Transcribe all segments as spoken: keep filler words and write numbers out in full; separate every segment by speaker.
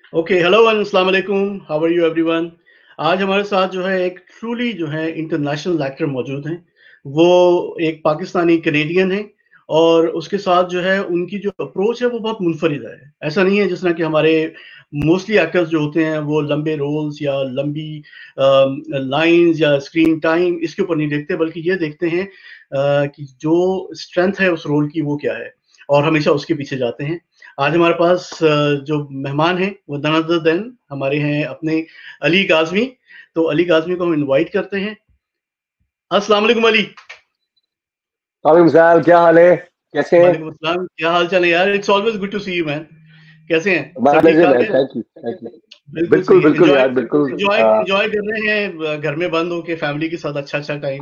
Speaker 1: Okay, hello and अस्सलाम वालेकुम, how are you everyone? आज हमारे साथ जो है एक ट्रूली जो है इंटरनेशनल एक्टर मौजूद हैं। वो एक पाकिस्तानी कैनेडियन हैं और उसके साथ जो है उनकी जो अप्रोच है वो बहुत मुनफ़रिद है। ऐसा नहीं है जिस तरह के हमारे मोस्टली एक्टर्स जो होते हैं वो लंबे रोल्स या लंबी अम, लाइन्स या स्क्रीन टाइम इसके ऊपर नहीं देखते बल्कि ये देखते हैं अ, कि जो स्ट्रेंथ है उस रोल की वो क्या है और हमेशा उसके पीछे जाते हैं। आज हमारे पास अ, जो मेहमान हैं वो नन अदर देन हमारे हैं अपने अली काज़मी। तो अली काज़मी को हम इनवाइट करते हैं। अस्सलाम वालेकुम अली।
Speaker 2: वालेकुम सलाम, क्या हाल है? कैसे हैं?
Speaker 1: वालेकुम अस्सलाम, क्या हाल-चाल है यार? It's always good to see you man. कैसे हैं?
Speaker 2: माय
Speaker 1: सब
Speaker 2: प्लेजर
Speaker 1: ठीक-ठाक
Speaker 2: मैन,
Speaker 1: है?
Speaker 2: Thank you thank you.
Speaker 1: बिल्कुल
Speaker 2: बिल्कुल
Speaker 1: सही है।
Speaker 2: बिल्कुल
Speaker 1: एन्जॉय
Speaker 2: यार, बिल्कुल।
Speaker 1: एन्जॉय एन्जॉय कर रहे हैं ब घर में बंद होके फैमिली के साथ अच्छा-अच्छा टाइम?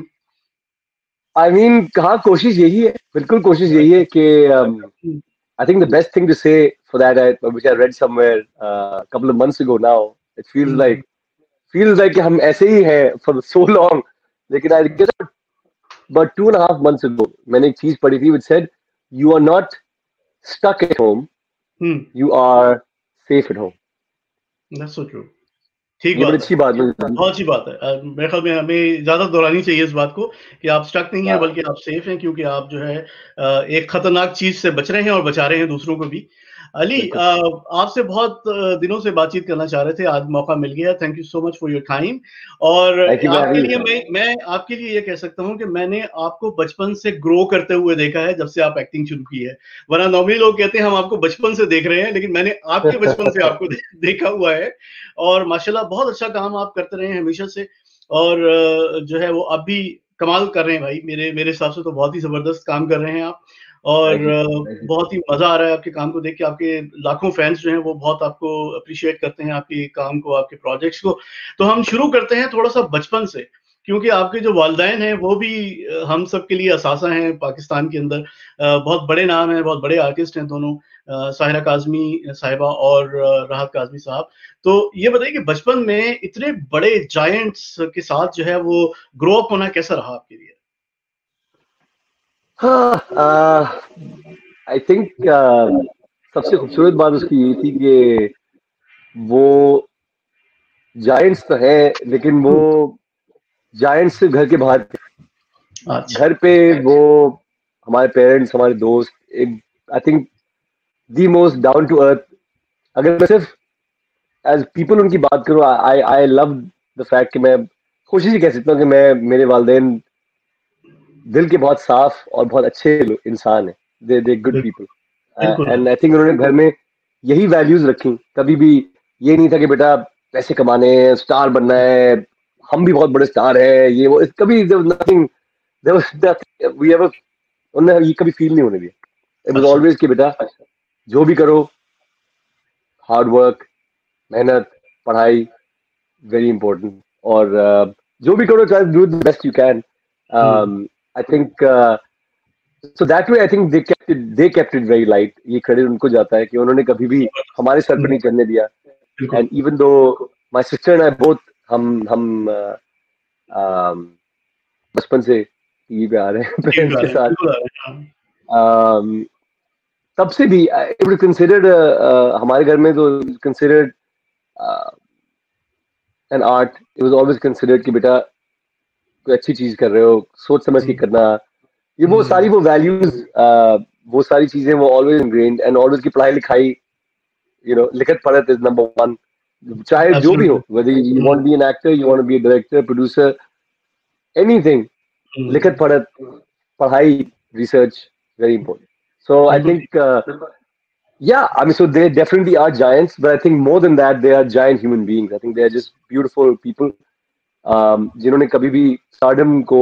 Speaker 2: आई मीन हाँ, कोशिश यही है, बिल्कुल कोशिश यही
Speaker 1: अच्छा।
Speaker 2: है कि
Speaker 1: hmm,
Speaker 2: I think the best thing to say for that I which I read somewhere couple of months ago now, it feels
Speaker 1: hmm,
Speaker 2: like
Speaker 1: hmm.
Speaker 2: Feels like कि हम ऐसे ही हैं फॉर सो लॉन्ग। लेकिन I guess but two and half months ago मैंने एक चीज पढ़ी थी which said you are not stuck at home,
Speaker 1: hmm,
Speaker 2: you are safe at home.
Speaker 1: That's so true. ठीक
Speaker 2: ये बड़ी
Speaker 1: बात है।
Speaker 2: अच्छी बात मुझे लगी।
Speaker 1: बहुत अच्छी बात है। अ, मेरे ख़्याल में हमें ज़्यादा दोहरानी चाहिए इस बात को कि आप स्टक नहीं हैं बल्कि आप सेफ हैं क्योंकि आप जो है अ, एक खतरनाक चीज़ से बच रहे हैं और बचा रहे हैं दूसरों को भी। अली अ,
Speaker 2: बिल्कुल।
Speaker 1: आपसे बहुत अ, दिनों से बातचीत करना चाह रहे थे, आज मौका मिल गया। Thank you so much for your time और
Speaker 2: थैंक यू फॉर
Speaker 1: आपके
Speaker 2: हैविंग
Speaker 1: लिए
Speaker 2: मी।
Speaker 1: मैं मैं आपके लिए ये कह सकता हूँ कि मैंने आपको बचपन से ग्रो करते हुए देखा है जब से आप एक्टिंग शुरू की है। वरना नॉर्मली लोग कहते हैं हम आपको बचपन से देख रहे हैं, लेकिन मैंने आपके बचपन से आपको दे देखा हुआ है और माशाल्लाह बहुत अच्छा काम आप करते रहे हैं हमेशा से और अ, जो है वो अब भी कमाल कर रहे हैं भाई मेरे मेरे हिसाब से तो बहुत ही ज़बरदस्त काम कर रहे हैं आप और
Speaker 2: thank you
Speaker 1: uh,
Speaker 2: thank you.
Speaker 1: बहुत ही मज़ा आ रहा है आपके काम को देख के, आपके लाखों फैन्स जो हैं वो बहुत आपको एप्रिशिएट करते हैं, आपके काम को, आपके प्रोजेक्ट्स को। तो हम शुरू करते हैं थोड़ा-सा बचपन से, क्योंकि आपके जो वालिदैन हैं वो भी अ, हम सब के लिए असासा हैं पाकिस्तान के अंदर। अ, बहुत बड़े नाम हैं, बहुत बड़े आर्टिस्ट हैं दोनों अ, साहिरा काज़मी साहिबा और अ, राहत काज़मी साहब। तो ये बताइए कि बचपन में इतने बड़े जायंट्स के साथ जो है वो ग्रो अप होना कैसा रहा आपके लिए?
Speaker 2: हाँ, आई थिंक सबसे खूबसूरत बात उसकी ये थी कि वो जायंट्स तो है, लेकिन वो
Speaker 1: हुँ,
Speaker 2: जायंट्स से घर के बाहर थे।
Speaker 1: अच्छा,
Speaker 2: घर पे वो हमारे पेरेंट्स, हमारे दोस्त, एक I think the most down to earth. अगर मैं सिर्फ एज पीपल उनकी बात करूँ, I I love the fact कि मैं कोशिश ही कह सकता हूँ कि मैं मेरे वालिदैन दिल के बहुत साफ और बहुत अच्छे लो- इंसान है। दे दे गुड
Speaker 1: बिल्कुल,
Speaker 2: पीपल।
Speaker 1: बिल्कुल है।
Speaker 2: एंड आई थिंक उन्होंने घर में यही वैल्यूज रखी। कभी भी ये नहीं था कि बेटा पैसे कमाने हैं, स्टार बनना है, हम भी बहुत बड़े स्टार हैं, ये वो। कभी nothing, there was nothing we ever, उन्होंने ये कभी फील नहीं होने दिया। इट वाज
Speaker 1: अच्छा,
Speaker 2: ऑलवेज कि बेटा जो भी करो, हार्ड वर्क, मेहनत, पढ़ाई, वेरी इंपॉर्टेंट। और uh, जो भी करो, try do the best you can.
Speaker 1: Hmm,
Speaker 2: I think so that way I think they kept it they kept it very light. ये क्रेडिट उनको जाता है कि उन्होंने कभी भी हमारे सर
Speaker 1: हुँ,
Speaker 2: पे नहीं चढ़ने दिया।
Speaker 1: बिल्कुल।
Speaker 2: And even though my sister and I both, हम हम uh, um, बचपन से टीवी पे आ रहे हैं
Speaker 1: टीवी पे
Speaker 2: पेरेंट्स
Speaker 1: आ
Speaker 2: के
Speaker 1: रहे हैं,
Speaker 2: साथ।
Speaker 1: बिल्कुल आ रहे हैं, हाँ।
Speaker 2: um, तब से भी इट वाज कंसिडर्ड, हमारे घर में तो considered an art. It was always considered कि बेटा कोई अच्छी चीज कर रहे हो, सोच समझ के
Speaker 1: हुँ,
Speaker 2: करना। ये वो
Speaker 1: हुँ,
Speaker 2: सारी वो वैल्यूज, वो सारी चीजें वो ऑलवेज इनग्रेन्ड। एंड ऑलवेज की पढ़ाई लिखाई, यू नो, लिखत पढ़त इज नंबर वन। चाहे जो भी
Speaker 1: एब्सोल्युटली।
Speaker 2: हो, whether you
Speaker 1: hmm,
Speaker 2: want to be an actor, you want to be a director, producer, anything, लिखत
Speaker 1: हुँ,
Speaker 2: पढ़त, पढ़ाई, research, very important. So I
Speaker 1: बिल्कुल ठीक।
Speaker 2: think uh, yeah, I mean, so they definitely are giants, but I think more than that, they are giant human beings. I think they are just beautiful people, um, जिन्होंने कभी भी stardom को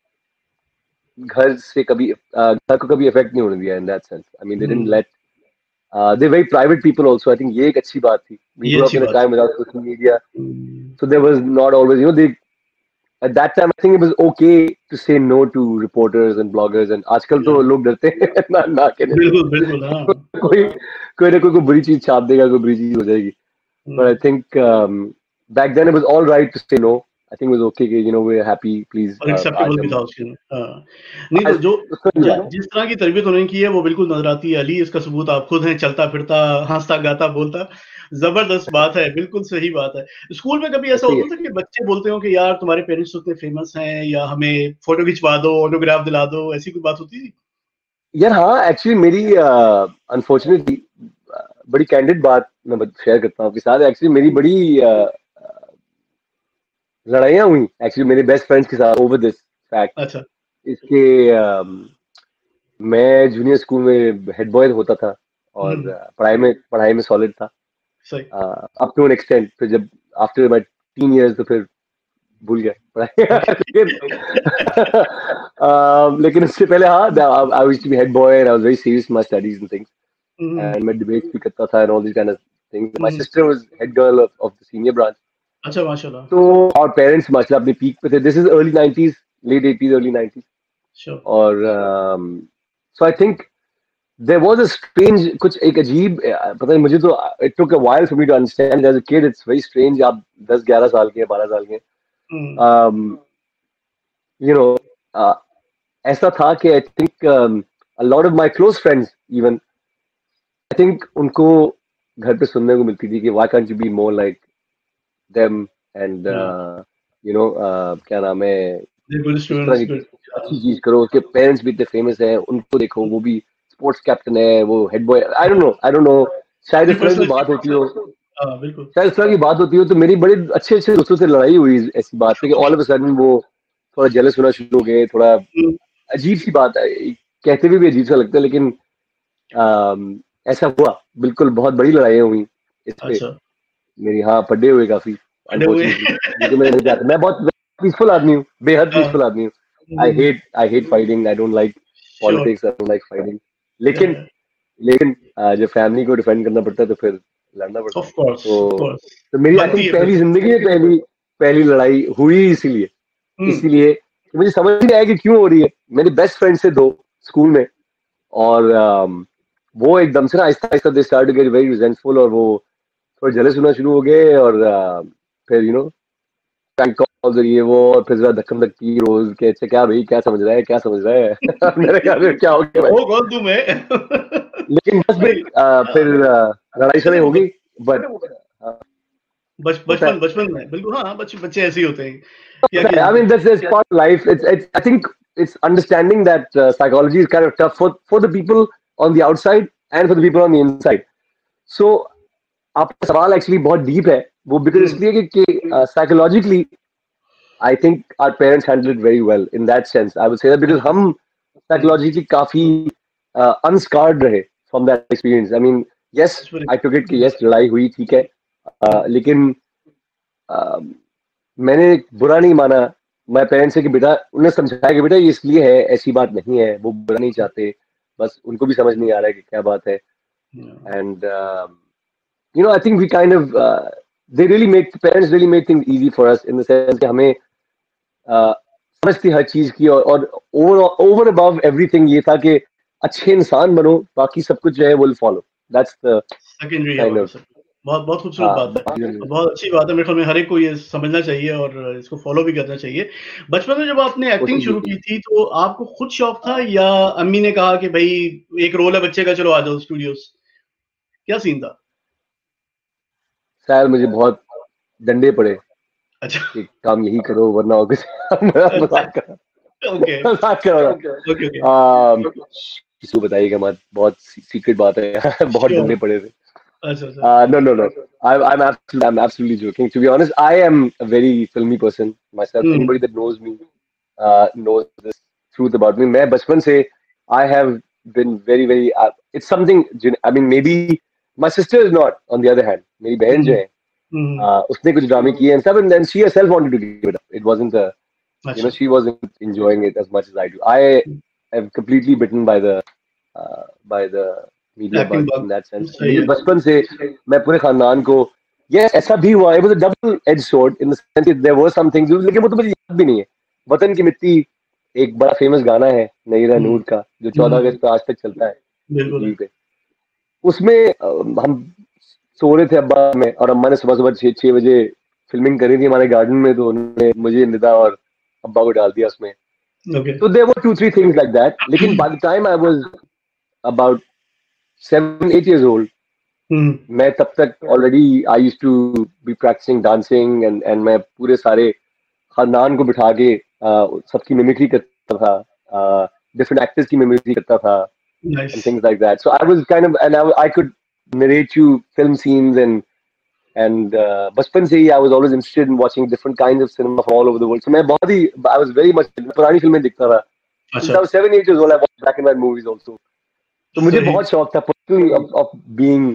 Speaker 2: घर से कभी uh, घर को कभी affect नहीं होने दिया in that sense. I mean, they didn't
Speaker 1: hmm,
Speaker 2: let. Uh, they're very private people also. I think ये एक अच्छी बात थी. We
Speaker 1: ये
Speaker 2: grew up
Speaker 1: अच्छी
Speaker 2: in a
Speaker 1: बात
Speaker 2: time without social media,
Speaker 1: है। हुँ,
Speaker 2: so there was not always, you know, they at that time I think it was okay to say no to reporters and bloggers. And आजकल
Speaker 1: या
Speaker 2: तो लोग डरते हैं ना ना कहने से।
Speaker 1: बिल्कुल, बिल्कुल, हाँ।
Speaker 2: कोई कोई ना कोई कोई बुरी चीज छाप देगा, कोई बुरी चीज हो जाएगी। But I
Speaker 1: hmm,
Speaker 2: think um, back then it was all right to say no. I think it was okay कि you know we're happy, please
Speaker 1: और
Speaker 2: uh,
Speaker 1: एक्सेप्टेबल
Speaker 2: आज
Speaker 1: भी
Speaker 2: हम
Speaker 1: था उसके अंदर। हाँ, नहीं तो
Speaker 2: आज
Speaker 1: जो
Speaker 2: उसका भी
Speaker 1: ज
Speaker 2: हुआ।
Speaker 1: जिस तरह की तरबियत उन्होंने की है वो बिल्कुल नज़र आती है। अली इसका सबूत आप खुद हैं, चलता-फिरता, हँसता-गाता, बोलता, ज़बरदस्त बात है, बिल्कुल सही बात है। स्कूल में कभी ऐसा
Speaker 2: ऐसे ही
Speaker 1: होता
Speaker 2: है।
Speaker 1: था कि बच्चे बोलते हो कि यार तुम्हारे पेरेंट्स तो इतने फेमस हैं या हमें फ़ोटो खिंचवा दो, ऑटोग्राफ दिला दो, ऐसी कोई बात होती थी?
Speaker 2: यार हाँ, एक्चुअली मेरी अनफॉर्चुनेटली बड़ी कैंडिड बात मैं शेयर करता हूँ आपके साथ। एक्चुअली मेरी बड़ी uh, लड़ाइयाँ हुई एक्चुअली मेरे बेस्ट फ्रेंड्स के साथ ओवर दिस फैक्ट।
Speaker 1: अच्छा।
Speaker 2: इसके um, मैं जूनियर स्कूल में हेड बॉय होता था और
Speaker 1: हुँ,
Speaker 2: uh, पढ़ाई में पढ़ाई में सॉलिड था
Speaker 1: सही।
Speaker 2: Up to an extent. फिर जब आफ्टर माय टीन इयर्स तो फिर भूल गए पढ़ाई लेकिन uh, लेकिन उससे पहले हाँ I used to be head boy and I was very serious my studies and things
Speaker 1: hmm, hmm,
Speaker 2: and मैं डिबेट्स भी करता था and all this kind of things. My
Speaker 1: hmm.
Speaker 2: Sister was head girl of of the senior branch.
Speaker 1: अच्छा, माशाल्लाह।
Speaker 2: तो और parents माशाल्लाह अपने पीक पे थे। This is early nineties, late eighties early nineties.
Speaker 1: Sure.
Speaker 2: और so I think there was a strange कुछ एक अजीब अ, पता नहीं मुझे तो it took a while for me to understand as a kid it's very strange. आप दस ग्यारह साल के बारह साल के
Speaker 1: हुँ,
Speaker 2: um, you know uh, ऐसा था कि I think a lot of my close friends even I think उनको घर पे सुनने को मिलती थी कि why can't you be more like them and
Speaker 1: हाँ,
Speaker 2: uh, you know uh, क्या नाम है
Speaker 1: दे गुड
Speaker 2: इस तरह
Speaker 1: स्टूडेंट्स,
Speaker 2: की
Speaker 1: गुड। हाँ,
Speaker 2: अच्छी चीज करो। उसके पेरेंट्स भी इतने फेमस हैं, उनको देखो वो भी स्पोर्ट्स कैप्टन है, वो head boy. I don't know I don't know शायद
Speaker 1: अपनी
Speaker 2: इस तरह की
Speaker 1: पर्सनल
Speaker 2: बात होती हो,
Speaker 1: हाँ, बिल्कुल।
Speaker 2: शायद इस तरह की बात होती हो। तो मेरी बड़े अच्छे अच्छे दोस्तों से लड़ाई हुई ऐसी बात पे कि ऑल ऑफ अ सडन वो थोड़ा जेलस होना शुरू हो गए। थोड़ा
Speaker 1: हुँ,
Speaker 2: अजीब सी बात है, कहते हुए भी अजीब सा लगता है लेकिन अम, ऐसा हुआ बिल्कुल। बहुत बड़ी लड़ाइयाँ हुई इस पे
Speaker 1: अच्छा,
Speaker 2: मेरी। हाँ पड्डे हुए काफी
Speaker 1: बड़े हुए।
Speaker 2: अनफॉर्चुनेटली। लेकिन मैं नहीं चाहता, मैं बहुत पीसफुल आदमी हूँ, बेहद
Speaker 1: हाँ,
Speaker 2: पीसफुल आदमी हूँ। I
Speaker 1: hmm,
Speaker 2: hate I hate fighting, I don't like
Speaker 1: sure.
Speaker 2: Politics, I don't like fighting.
Speaker 1: Yeah,
Speaker 2: लेकिन
Speaker 1: या,
Speaker 2: लेकिन अ, जब फैमिली को डिफेंड करना पड़ता है तो फिर लड़ना पड़ता है।
Speaker 1: ऑफ कोर्स, ऑफ
Speaker 2: तो
Speaker 1: कोर्स,
Speaker 2: तो मेरी आई
Speaker 1: बनती
Speaker 2: थिंक
Speaker 1: है फिर।
Speaker 2: पहली जिंदगी में पहली पहली लड़ाई हुई इसीलिए
Speaker 1: हुँ,
Speaker 2: इसीलिए कि मुझे समझ नहीं आया कि क्यों हो रही है। मेरे बेस्ट फ्रेंड से दो स्कूल में और अम, वो एकदम से ना आहिस्ता आहिस्ता they start to get very resentful और वो थोड़ा जेलस होना शुरू हो गए। और अ, फिर यू नो प्रैंक कॉल्स और ये वो और फिर जरा धक्कम धक्की रोज के अच्छा क्या भाई क्या समझ रहा है क्या समझ रहा है मैंने कहा "फिर क्या हो गया भाई"।
Speaker 1: हो कौन तुम है?
Speaker 2: लेकिन बस
Speaker 1: नहीं,
Speaker 2: फिर अ,
Speaker 1: हाँ,
Speaker 2: फिर अ, लड़ाई
Speaker 1: कहते
Speaker 2: शड़ाई
Speaker 1: वो
Speaker 2: हो
Speaker 1: ब
Speaker 2: गई बट
Speaker 1: बच
Speaker 2: होता
Speaker 1: बचपन
Speaker 2: है
Speaker 1: बचपन में बिल्कुल हाँ, बच बच्चे ऐसे ही होते हैं क्या
Speaker 2: होता
Speaker 1: कि
Speaker 2: है। I mean that's that's part of life. It's it's I think it's understanding that uh, psychology is kind of tough for for the people on the outside and for the people on the inside. So आपका सवाल actually बहुत deep है वो because
Speaker 1: hmm,
Speaker 2: इसलिए कि psychologically I think our parents handle it very well in that sense. I would say that because
Speaker 1: अच्छा,
Speaker 2: हम
Speaker 1: hmm,
Speaker 2: psychologically काफी अनस्कार्ड रहे from that experience. I mean yes
Speaker 1: that's very
Speaker 2: I took it
Speaker 1: good.
Speaker 2: कि yes लड़ाई हुई ठीक है
Speaker 1: हुँ,
Speaker 2: uh, लेकिन uh, मैंने बुरा नहीं माना। मैं पेरेंट्स से कि बेटा उन्हें समझाया कि बेटा ये इसलिए है ऐसी बात नहीं है, वो बुरा नहीं चाहते, बस उनको भी समझ नहीं आ रहा है कि क्या बात है।
Speaker 1: Hmm,
Speaker 2: and you know I think we kind of uh, they really make parents really make things easy for us in the sense कि हमें uh, समझ थी हर चीज की और और ओवर ओवर अबव एवरीथिंग ये था कि अच्छे इंसान बनो बाकी सब कुछ जो है will follow. That's the
Speaker 1: secondary है
Speaker 2: काइंड
Speaker 1: वो
Speaker 2: ऑफ
Speaker 1: सब। बहुत बहुत खूबसूरत
Speaker 2: हाँ
Speaker 1: बात है
Speaker 2: बाकी
Speaker 1: और बहुत अच्छी बात है। मेरे ख्याल में हर एक को ये समझना चाहिए और इसको फ़ॉलो भी करना चाहिए। बचपन में जब आपने एक्टिंग
Speaker 2: कोशिश भी
Speaker 1: शुरू
Speaker 2: की।
Speaker 1: की थी तो आपको खुद शौक था या अम्मी ने कहा कि भई एक रोल है बच्चे का चलो आ जाओ स्टूडियोज़? क्या सीन था?
Speaker 2: शायद मुझे बहुत डंडे पड़े
Speaker 1: अच्छा,
Speaker 2: कि काम यही करो वरना और कुछ
Speaker 1: अच्छा,
Speaker 2: मजाक कर
Speaker 1: ओके,
Speaker 2: मजाक कर रहा
Speaker 1: ओके, ओके।
Speaker 2: था। किसी को बताइएगा मत, बहुत सीक्रेट बात है बहुत
Speaker 1: श्योर।
Speaker 2: डंडे पड़े थे।
Speaker 1: अच्छा, अच्छा।
Speaker 2: Uh, no, no, no. I, I'm absolutely, I'm absolutely joking. To be honest, I am a very filmy person myself.
Speaker 1: Hmm,
Speaker 2: Anybody that knows me uh, knows this truth about me. मैं बचपन से I have been very, very. Uh, it's something. gen- I mean, maybe my sister is not. On the other hand, मेरी बहन जो
Speaker 1: हुँ,
Speaker 2: है,
Speaker 1: हुँ,
Speaker 2: uh, उसने कुछ ड्रामे किए and stuff, and then she herself wanted to give it up. It wasn't a, you know,
Speaker 1: अच्छा।
Speaker 2: she wasn't enjoying it as much as I do. I am completely bitten by the uh, by the media
Speaker 1: acting
Speaker 2: bug in that
Speaker 1: bug
Speaker 2: sense.
Speaker 1: सही
Speaker 2: मेरे
Speaker 1: है।
Speaker 2: बचपन से मैं पूरे खानदान को ये ऐसा भी हुआ है। It was a double edged sword in the sense that there were some things लेकिन वो तो मुझे याद भी नहीं है। वतन की मिट्टी एक बड़ा फेमस गाना है नईरा
Speaker 1: हुँ,
Speaker 2: नूर का जो चौदह
Speaker 1: हुँ,
Speaker 2: अगस्त को आज तक चलता है
Speaker 1: बिल्कुल
Speaker 2: टीवी
Speaker 1: है।
Speaker 2: पे। उसमें अ, हम सो रहे थे अब्बा में और अम्मा ने सुबह सुबह छः छः बजे फिल्मिंग करी थी हमारे गार्डन में, तो उन्होंने मुझे, निदा और अब्बा को डाल दिया उसमें.
Speaker 1: Okay.
Speaker 2: So there were two three things like that. लेकिन by the time I was about seven eight years old,
Speaker 1: Hmm.
Speaker 2: मैं तब तक already I used to be practicing dancing and and मैं पूरे सारे खानदान को बिठा के uh, सबकी मिमिक्री करता था, uh, different actors की मिमिक्री करता था and
Speaker 1: Nice.
Speaker 2: things like that. So I was kind of, and I, I could narrate you film scenes and and uh, बचपन से ही I was always interested in watching different kinds of cinema from all over the world. So मैं बहुत ही I was very much पुरानी फिल्में देखता था. Since I
Speaker 1: अच्छा.
Speaker 2: was seven eight years old, I watched black and white movies also. तो मुझे
Speaker 1: सही.
Speaker 2: बहुत शौक था personally of, of being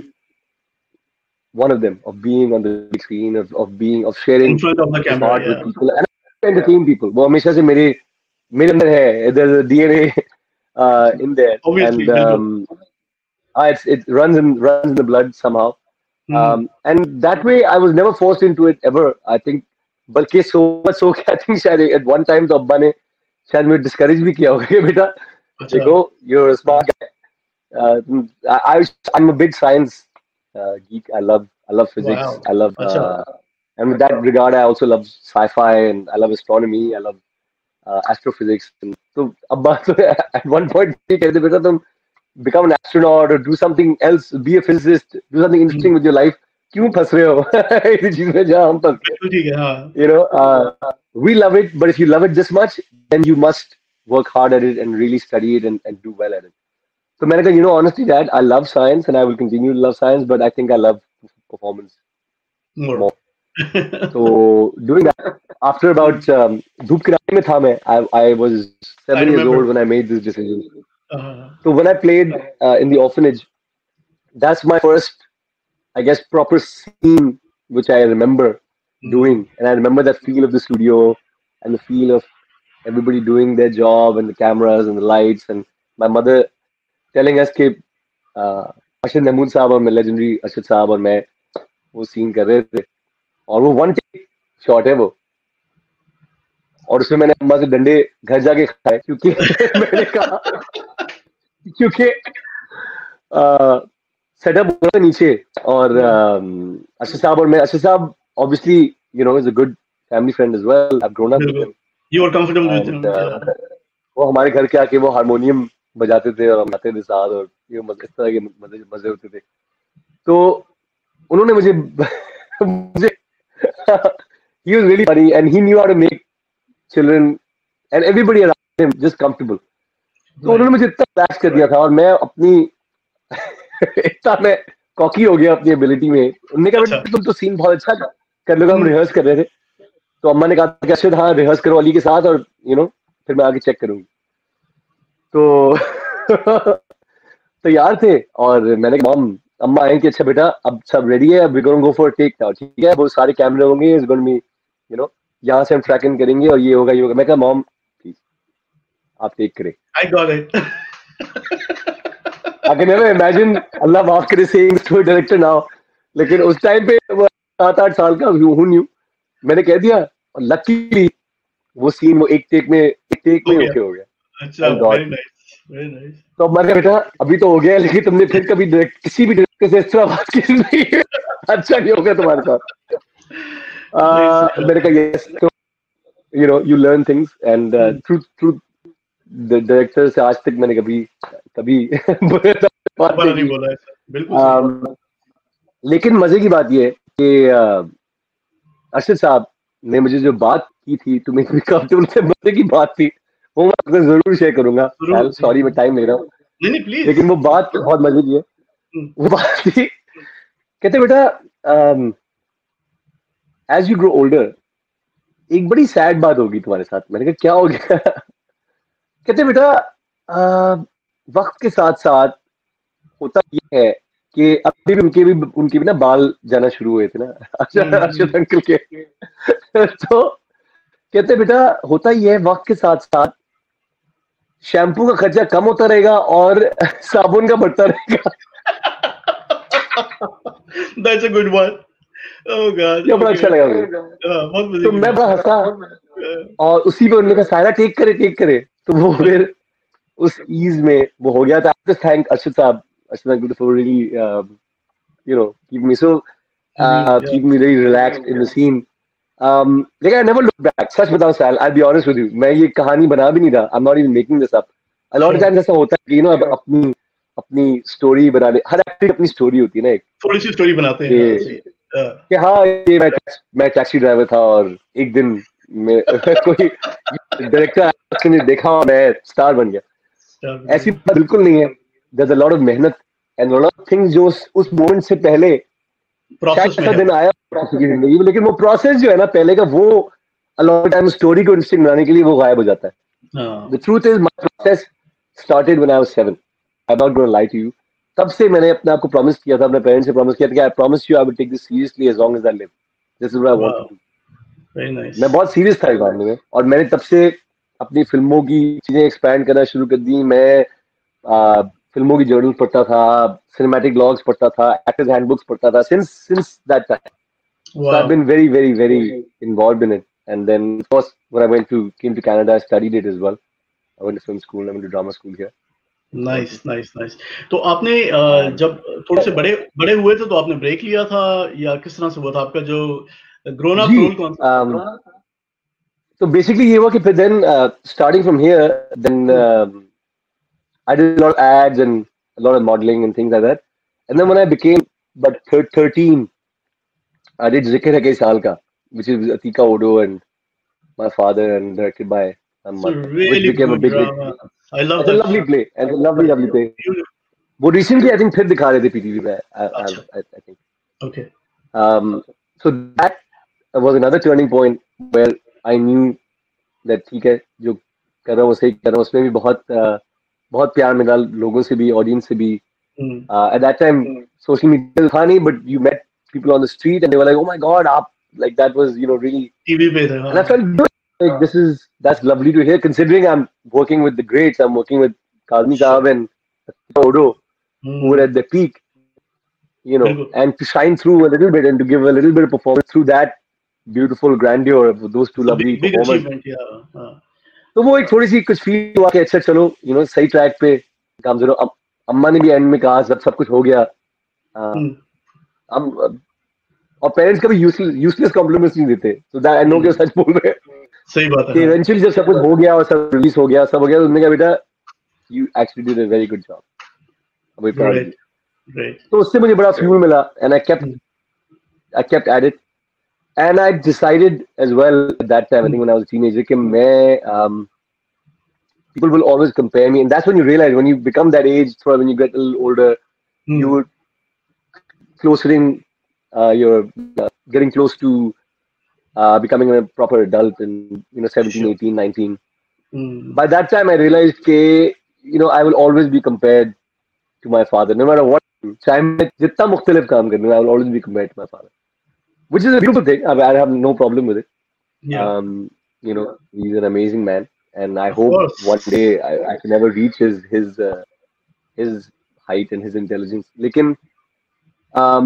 Speaker 2: one of them, of being on the big screen, of of being of sharing
Speaker 1: In front of the
Speaker 2: this
Speaker 1: camera,
Speaker 2: art with
Speaker 1: yeah.
Speaker 2: people and entertain people. वो हमेशा से मेरे मेरे अंदर है. There's a D N A uh, in there,
Speaker 1: Obviously,
Speaker 2: and
Speaker 1: बिल्कुल.
Speaker 2: um, uh, it's it runs in runs in the blood somehow.
Speaker 1: Hmm.
Speaker 2: Um, and that way, I was never forced into it ever. I think, बल्कि so much so कि I think शायद at one time तो अब्बा ने शायद मुझे discourage भी किया होगा कि बेटा
Speaker 1: अच्छा.
Speaker 2: देखो, you're a smart guy. Uh, I, I I'm a big science uh, geek. I love I love physics.
Speaker 1: Wow.
Speaker 2: I love
Speaker 1: अच्छा.
Speaker 2: uh, and with that regard, I also love sci-fi and I love astronomy. I love uh, astrophysics. And so अब्बा तो at one point ये कहते बेटा तुम become an astronaut or do something else, be a physicist, do something interesting with your life. क्यों फंस रहे हो इस चीज में जहाँ हम फंस गए?
Speaker 1: बिल्कुल ठीक है. हाँ.
Speaker 2: You know, uh, we love it, but if you love it this much, then you must work hard at it and really study it and, and do well at it. So, मैंने कहा, you know, honestly, Dad, I love science and I will continue to love science, but I think I love performance
Speaker 1: More.
Speaker 2: more. So, doing that, after about um, धूप किराने में था मैं, I, I was
Speaker 1: I
Speaker 2: seven years
Speaker 1: remember.
Speaker 2: old when I made this decision.
Speaker 1: Uh,
Speaker 2: So when I played uh, in the orphanage, that's my first, I guess, proper scene which I remember doing, and I remember that feel of the studio and the feel of everybody doing their job and the cameras and the lights and my mother telling us कि अरशद महमूद साहब और मैं legendary Arshad साहब और मैं वो scene कर रहे थे और वो one take shot है वो और उसमें मैंने अम्मा से डंडे घर जाके खाए क्योंकि मैंने कहा क्योंकि सेटअप हो रहा था नीचे और अरशद साहब और मैं अरशद साहब obviously you know is a good family friend as well. I've grown up with him.
Speaker 1: You were comfortable with
Speaker 2: And,
Speaker 1: him.
Speaker 2: uh,
Speaker 1: Yeah.
Speaker 2: वो हमारे घर के आके वो हारमोनियम बजाते थे और हम गाते थे साथ और ये मजे- इस तरह के मजे मजे होते थे. तो उन्होंने मुझे मुझे he was really funny and he knew how to make children and everybody around him just comfortable. तो उन्होंने मुझे इतना रिलैक्स कर दिया था और मैं अपनी इतना मैं कॉकी हो गया अपनी एबिलिटी में. उन्होंने कहा
Speaker 1: अच्छा.
Speaker 2: बेटा तुम तो सीन बहुत अच्छा कर लोगे. हम रिहर्स कर रहे थे तो अम्मा ने कहा कि अरशद हाँ रिहर्स करो अली के साथ और यू नो फिर मैं आगे चेक करूंगी. तो तैयार थे और मैंने कहा मॉम अम्मा आए कि अच्छा बेटा अब सब रेडी है, अब we going go for take now. ठीक है, वो सारे कैमरे होंगे, is going be you know यहाँ से हम ट्रैकिंग करेंगे और ये होगा ये होगा. मैं कहा मॉम प्लीज आप टेक करें.
Speaker 1: I got it.
Speaker 2: I can never imagine अल्लाह माफ करे saying this to a director now. लेकिन उस टाइम पे वो सात आठ साल का हूँ न्यू मैंने कह दिया और लकीली वो सीन वो एक टेक में एक टेक में
Speaker 1: हो
Speaker 2: ओके हो गया.
Speaker 1: अच्छा.
Speaker 2: Thank God.
Speaker 1: Very nice. Very nice.
Speaker 2: तो अब मैंने कहा बेटा अभी तो हो गया लेकिन तुमने फिर कभी direct- किसी भी डायरेक्टर से इस तरह बात की नहीं है. अच्छा नहीं होगा तुम्हारे साथ. Uh, मैंने कहा yes. So, you know you learn things and uh, through through the director से आज तक मैंने कभी कभी बुरे बात
Speaker 1: बड़ा
Speaker 2: नहीं
Speaker 1: नहीं
Speaker 2: की.
Speaker 1: बोला है. बिल्कुल सही.
Speaker 2: Um, लेकिन मजे की बात ये है कि uh, अरशद साहब ने मुझे जो बात की थी तो मेरे कंफर्टेबल से मजे की बात थी वो मैं आपसे जरूर शेयर करूंगा.
Speaker 1: जरूर.
Speaker 2: सॉरी मैं टाइम ले रहा हूँ
Speaker 1: नहीं नहीं प्लीज.
Speaker 2: लेकिन वो बात बहुत मजे की है. वो बात थी कहते बेटा एज यू ग्रो ओल्डर एक बड़ी सैड बात होगी तुम्हारे साथ. मैंने कहा क्या हो गया? कहते बेटा uh, वक्त के साथ साथ होता ये है कि अभी भी उनके भी उनके भी ना बाल जाना शुरू हुए थे ना अरशद अंकल के. तो कहते बेटा होता ये है वक्त के साथ साथ शैम्पू का खर्चा कम होता रहेगा और साबुन का बढ़ता रहेगा.
Speaker 1: That's a good one. Oh God.
Speaker 2: ये बड़ा अच्छा लगा मुझे.
Speaker 1: हाँ, बहुत मजे
Speaker 2: तो
Speaker 1: की
Speaker 2: मैं
Speaker 1: बात.
Speaker 2: बड़ा हंसा और उसी पे उन्होंने कहा सारा टेक करे टेक करे. तो वो फिर उस ईज में वो हो गया था. थैंक अरशद साहब Arshad uncle for really you know keep me so keep me very relaxed in the scene. um like I never look back. सच बताऊं Sal, I'll be honest with you, मैं ये कहानी बना भी नहीं रहा. I'm not even making this up. A lot of
Speaker 1: Sure.
Speaker 2: times ऐसा होता है कि you know अब अपनी अपनी स्टोरी बनाने, हर एक्टर की अपनी स्टोरी होती है ना एक,
Speaker 1: थोड़ी सी स्टोरी बनाते हैं, हाँ, सही
Speaker 2: कि
Speaker 1: है, हाँ,
Speaker 2: कि हाँ ये मैं मैं टैक्सी ड्राइवर था और एक दिन मैं कोई डायरेक्टर ने देखा और मैं स्टार बन गया.
Speaker 1: स्टार
Speaker 2: ऐसी
Speaker 1: बनेगा।
Speaker 2: बात बिल्कुल नहीं है. There's a lot of मेहनत and a lot of things जो उस उस मोमेंट से पहले शायद
Speaker 1: प्रोसेस में
Speaker 2: ऐसा
Speaker 1: है
Speaker 2: दिन
Speaker 1: वो।
Speaker 2: आया की जिंदगी में, लेकिन वो प्रोसेस जो है ना पहले का, वो a lot of time story को इंटरेस्टिंग बनाने के लिए वो गायब हो जाता है.
Speaker 1: हाँ,
Speaker 2: The truth is my process started when I was seven. I'm not going to lie to you. तब से मैंने अपने आप को प्रॉमिस किया था, अपने पेरेंट्स से प्रॉमिस किया था कि I promise you I will take this seriously as long as I live. This is what I want to
Speaker 1: वाह,
Speaker 2: do.
Speaker 1: Very nice.
Speaker 2: मैं बहुत सीरियस था इस मामले में और मैंने तब से अपनी फिल्मों की चीजें एक्सपैंड करना शुरू कर दी. मैं आ, फिल्मों की जर्नल पढ़ता था, सिनेमैटिक ब्लॉग्स पढ़ता था, एक्टर्स हैंडबुक्स पढ़ता था since since that time. So I've
Speaker 1: वाह,
Speaker 2: been very very very involved in it. And then of course when I went to came to Canada, I studied it as well. I went to film school, I went to drama school here.
Speaker 1: Nice nice nice. तो आपने अ, जब थोड़े से बड़े बड़े हुए थे तो आपने ब्रेक लिया था या किस तरह से हुआ था आपका जो ग्रोन अप
Speaker 2: जी,
Speaker 1: रोल कौन सा?
Speaker 2: um, so basically ये हुआ कि फिर then uh, starting from here, then um, I did a lot of ads and a lot of modeling and things like that. And then when I became but thir- thirteen, I did Zikr Hai Kai Saal Ka, which is Atika Odo and my father and directed by my
Speaker 1: It's a
Speaker 2: mother, which
Speaker 1: really
Speaker 2: became a
Speaker 1: good
Speaker 2: big hit.
Speaker 1: drama. I love
Speaker 2: It's a
Speaker 1: that
Speaker 2: lovely
Speaker 1: show.
Speaker 2: play. And it's a lovely, lovely play.
Speaker 1: Beautiful.
Speaker 2: वो recently I think फिर दिखा रहे थे P T V पे. I, I,
Speaker 1: अच्छा,
Speaker 2: I, I think.
Speaker 1: okay.
Speaker 2: Um, so that was another turning point where I knew that ठीक है जो कर रहा हूँ सही कर रहा हूँ. उसमें भी बहुत uh, बहुत प्यार मिला लोगों से भी, ऑडियंस से भी.
Speaker 1: Hmm.
Speaker 2: Uh, at that time, social media था नहीं, but you met people on the street and they were like, oh my God, आप, like that was, you know, really,
Speaker 1: TV पे थे,
Speaker 2: and I
Speaker 1: हाँ।
Speaker 2: felt good. Like this is, that's lovely to hear considering I'm working with the greats. I'm working with Kazmi Saab and Odo, who were
Speaker 1: hmm,
Speaker 2: at their peak, you know,
Speaker 1: बिल्कुल।
Speaker 2: and to shine through a little bit and to give a little bit of performance through that beautiful grandeur of those two
Speaker 1: It's a
Speaker 2: lovely
Speaker 1: big big
Speaker 2: performers.
Speaker 1: achievement, yeah, हाँ।
Speaker 2: तो वो एक थोड़ी सी कुछ feel हुआ कि अच्छा चलो, you know, सही ट्रैक पे काम करो. अब अम्मा ने भी एंड में कहा सब सब कुछ हो गया. Uh,
Speaker 1: हम्म,
Speaker 2: हम और पेरेंट्स कभी यूजलेस यूजलेस कॉम्प्लीमेंट्स नहीं देते. तो दैट आई नो कि वो
Speaker 1: हम्म,
Speaker 2: सच बोल रहे हैं
Speaker 1: सही बात है,
Speaker 2: कि
Speaker 1: हाँ।
Speaker 2: इवेंचुअली जब सब कुछ हो गया और सब रिलीज हो गया, सब हो गया, तो उन्होंने कहा बेटा you actually did a very good job, I am proud of you.
Speaker 1: Great, great.
Speaker 2: तो उससे मुझे बड़ा फ्यूल मिला and I kept
Speaker 1: hmm,
Speaker 2: I kept at it. And I decided as well at that time, I think when I was a teenager, कि मैं um, people will always compare me, and that's when you realize, when you become that age, sort of when you get a little older, you
Speaker 1: hmm,
Speaker 2: would closer in, uh, you're uh, getting close to uh, becoming a proper adult in, you know, seventeen,
Speaker 1: sure.
Speaker 2: eighteen, nineteen.
Speaker 1: Hmm,
Speaker 2: By that time, I realized that, you know, I will always be compared to my father, no matter what. चाहे मैं जितना मुख्तलिफ काम कर लूं, I will always be compared to my father, which is a beautiful thing. I, I have no problem with it.
Speaker 1: yeah,
Speaker 2: Um, you know, he's an amazing man, and I
Speaker 1: of
Speaker 2: hope one
Speaker 1: course.
Speaker 2: day I, I can never reach his his uh, his height and his intelligence. लेकिन um,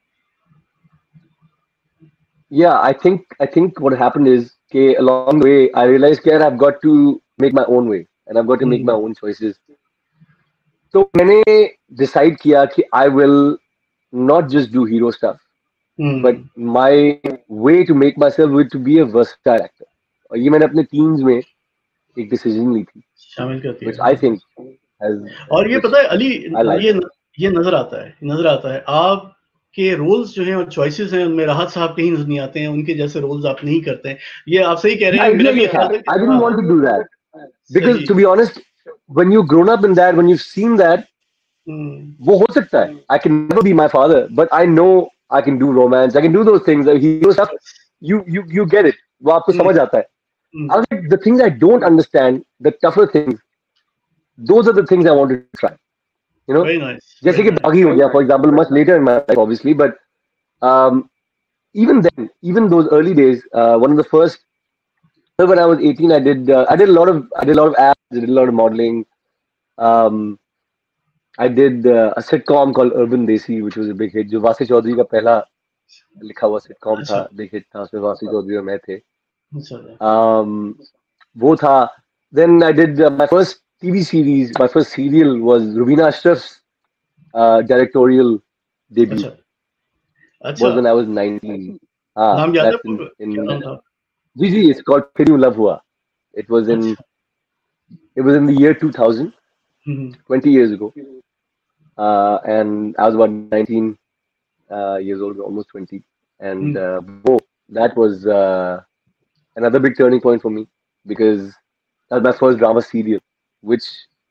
Speaker 2: yeah, I think I think what happened is कि along the way I realized that I've got to make my own way and I've got to make my
Speaker 1: hmm,
Speaker 2: own choices. तो मैंने decide किया कि I will not just do hero stuff, but
Speaker 1: hmm,
Speaker 2: my way to make myself would to be a versatile actor. और ये मैंने अपने teens में एक decision ली थी,
Speaker 1: शामिल कर दिया,
Speaker 2: which I
Speaker 1: हाँ।
Speaker 2: think has,
Speaker 1: और ये
Speaker 2: which
Speaker 1: पता है अली,
Speaker 2: I like.
Speaker 1: ये ये नजर आता है, नजर आता है आपके रोल्स जो हैं और चॉइसेस हैं उनमें राहत साहब कहीं नजर नहीं आते हैं, उनके जैसे रोल्स आप नहीं करते हैं. ये आप सही कह रहे
Speaker 2: Yeah,
Speaker 1: हैं, मेरा भी
Speaker 2: exactly.
Speaker 1: ये ख्याल था कि
Speaker 2: I didn't
Speaker 1: हाँ,
Speaker 2: want to do that because,
Speaker 1: सही.
Speaker 2: to be honest, when you've grown up in that, when you've seen that,
Speaker 1: हम्म,
Speaker 2: वो हो सकता है. I can never be my father, but I know I can do romance. I can do those things. Like hero stuff. You you you get it. वो आपको
Speaker 1: हम्म,
Speaker 2: समझ आता है.
Speaker 1: हम्म,
Speaker 2: I was like, the things I don't understand, the tougher things, those are the things I wanted to try. You know,
Speaker 1: very nice,
Speaker 2: जैसे
Speaker 1: very
Speaker 2: कि
Speaker 1: nice.
Speaker 2: बागी हो गया, for example, much later in my life, obviously, but um, even then, even those early days, uh, one of the first, when I was eighteen, I did uh, I did a lot of I did a lot of ads, I did a lot of modeling. Um, I did uh, a sitcom called Urban Desi, which was a big hit. जो वासी चौधरी का पहला लिखा हुआ sitcom था,
Speaker 1: अच्छा,
Speaker 2: big hit था. उसमें वासी चौधरी और मैं थे.
Speaker 1: अच्छा,
Speaker 2: Um, वो था. Then I did uh, my first T V series. My first serial was Rubina Ashraf's uh, directorial debut.
Speaker 1: अच्छा, अच्छा,
Speaker 2: Was when I was nineteen. Ah,
Speaker 1: नाम याद है
Speaker 2: that's in
Speaker 1: आपको?
Speaker 2: in
Speaker 1: क्या नाम था?
Speaker 2: जी जी, it's called फिर यूं लव हुआ. It was in
Speaker 1: अच्छा.
Speaker 2: it was in the year two thousand,
Speaker 1: hmm.
Speaker 2: twenty years ago. Uh, and I was about nineteen uh, years old, almost twenty. And
Speaker 1: hmm.
Speaker 2: uh, whoa, that was uh, another big turning point for me because that was my first drama serial, which